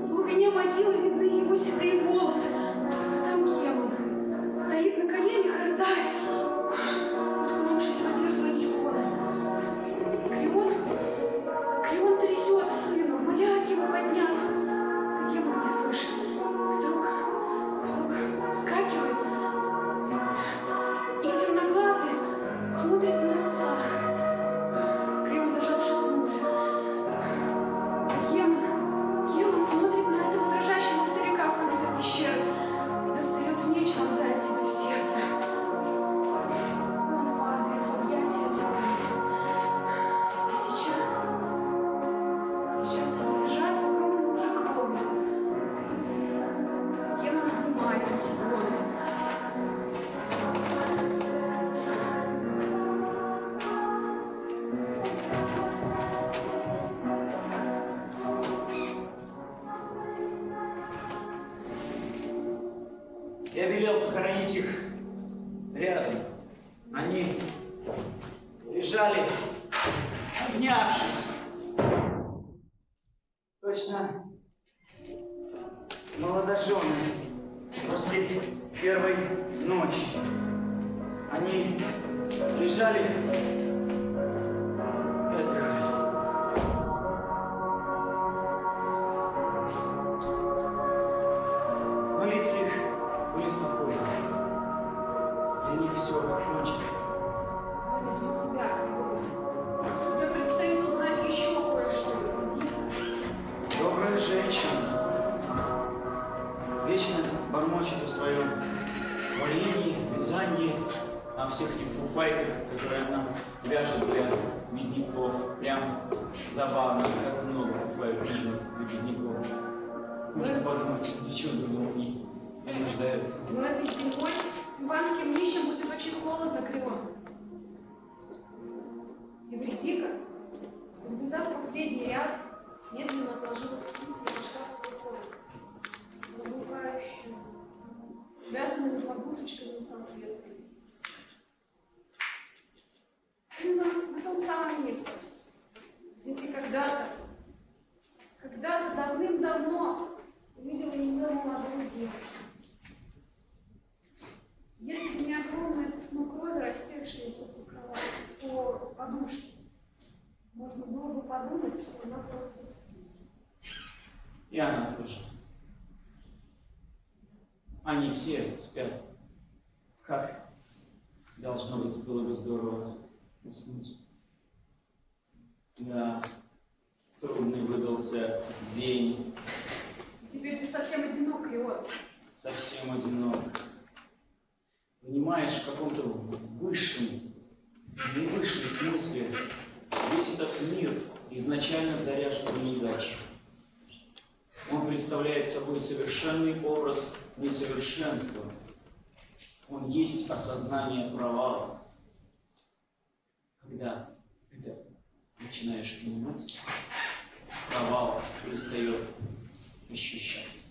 Я велел похоронить их рядом. Они лежали, обнявшись. Точно молодожены после первой ночи. Они лежали и отдыхали. Но лица их были спокойны. Для них все кончено. Но не для тебя, Григорий. Тебе предстоит узнать еще кое-что. Иди. Добрая женщина вечно бормочет о своем варенье, вязании, о всех этих фуфайках, которые она вяжет для бедняков. Прям забавно, как много фуфаек нужно для бедняков. Можно подумать, ничего другого не не нуждается. Но этой зимой иванским нищим будет очень холодно, Крион. Евредика, подвязав последний ряд, медленно отложила спицы и нашла свой комнату. Благоухающую, связанную подушечками на салфетке. Именно на том самом месте, где ты когда-то, когда-то давным-давно увидела ее молодую девушку. Если бы не огромное пятно крови, растекшееся по кровати, по подушке, можно было бы подумать, что она просто спит. И она тоже. Они все спят. Как должно быть, было бы здорово уснуть. Да, трудный выдался день. Теперь ты совсем одинок, Крион. Совсем одинок. Понимаешь, в каком-то высшем, не высшем смысле весь этот мир изначально заряжен на неудачу. Он представляет собой совершенный образ несовершенства. Он есть осознание провала. Когда это начинаешь понимать, провал перестает ощущаться.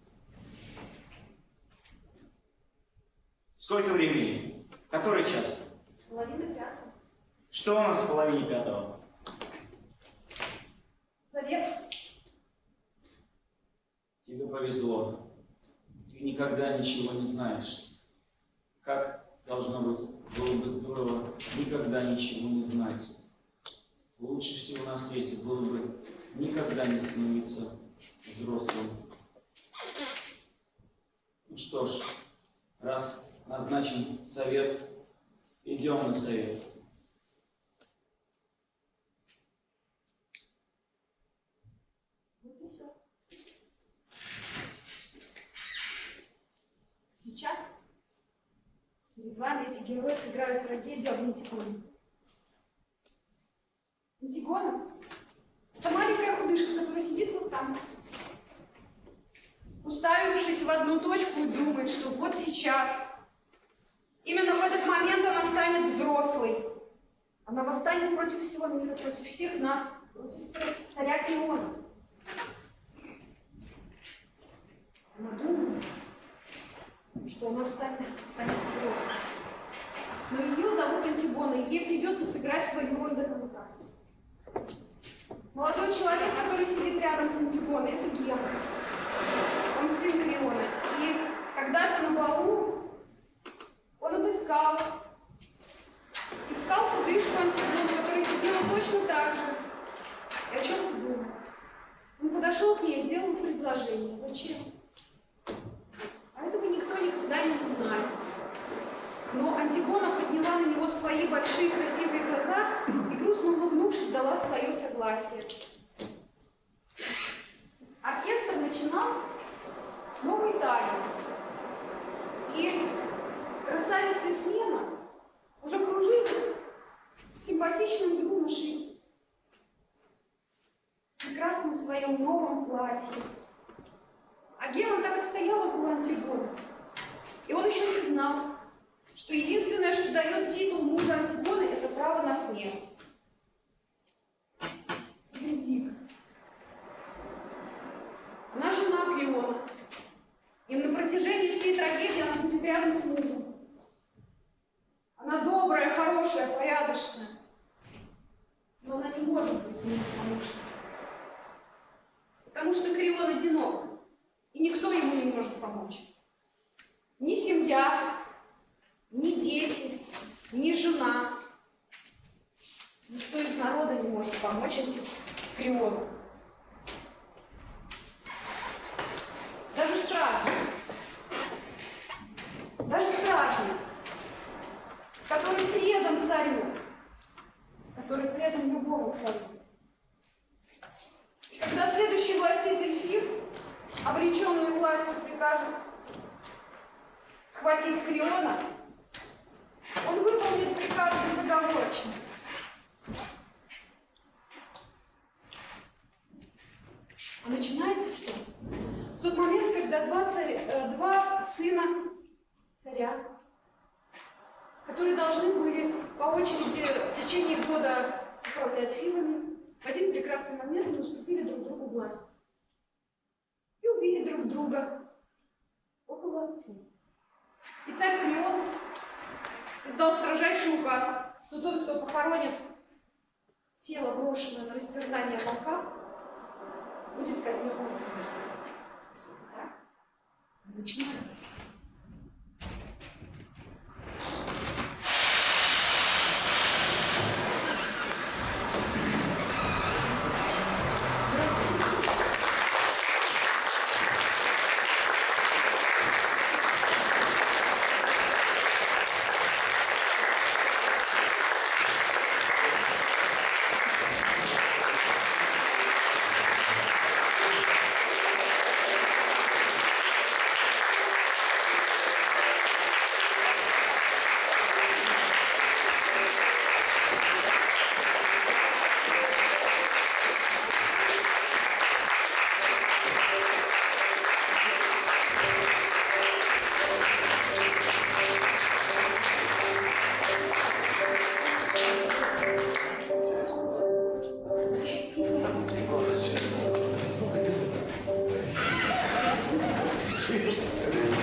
Сколько времени? Который час? Половина пятого. Что у нас в половине пятого? Совет. Тебе повезло. Ты никогда ничего не знаешь. Как должно быть, было бы здорово никогда ничего не знать. Лучше всего на свете было бы никогда не становиться взрослым. Ну что ж, раз назначен совет, идем на совет. Вот и все. Сейчас перед вами эти герои сыграют трагедию об Антигоне. Антигона — это маленькая худышка, которая сидит вот там, уставившись в одну точку и думает, что вот сейчас, именно в этот момент она станет взрослой. Она восстанет против всего мира, против всех нас, против царя Криона. Она думает, что она станет, станет взрослой. Но ее зовут Антигона, и ей придется сыграть свою роль до конца. Молодой человек, который сидит рядом с Антигоной, это Гема. Он сын Криона. И когда-то на балу он отыскал, искал худышку Антигону, которая сидела точно так же. И о чем ты думал? Он подошел к ней и сделал предложение. Зачем? А этого никто никогда не узнает. Но Антигона подняла на него свои большие красивые глаза и, грустно улыбнувшись, дала свое согласие. Оркестр начинал новый танец. И красавица Смена уже кружилась с симпатичным юношей, прекрасно в своем новом платье. А Гема так и стоял около Антигоны. И он еще не знал, что единственное, что дает титул мужа Антигоны, это право на смерть. Гляди-ка. Она жена Криона. Им на протяжении всей трагедии она будет рядом с мужем. Она добрая, хорошая, порядочная. Но она не может быть мужу помощником. Потому что Крион одинок, и никто ему не может помочь. Ни семья, ни дети, ни жена. Никто из народа не может помочь этим Криону. Даже стражник. Даже стражник, который предан царю, который предан любому царю. И когда следующий властитель Фив, обреченный властью, прикажет схватить Криона, он выполнит приказ безоговорочно. А начинается все в тот момент, когда два, царя, э, два сына царя, которые должны были по очереди в течение года управлять Фивами, в один прекрасный момент не уступили друг другу власть и убили друг друга около Фив. И царь Крион издал строжайший указ, что тот, кто похоронит тело, брошенное на растерзание волка, будет казнен на смерть. Да? Начинаем. Thank you.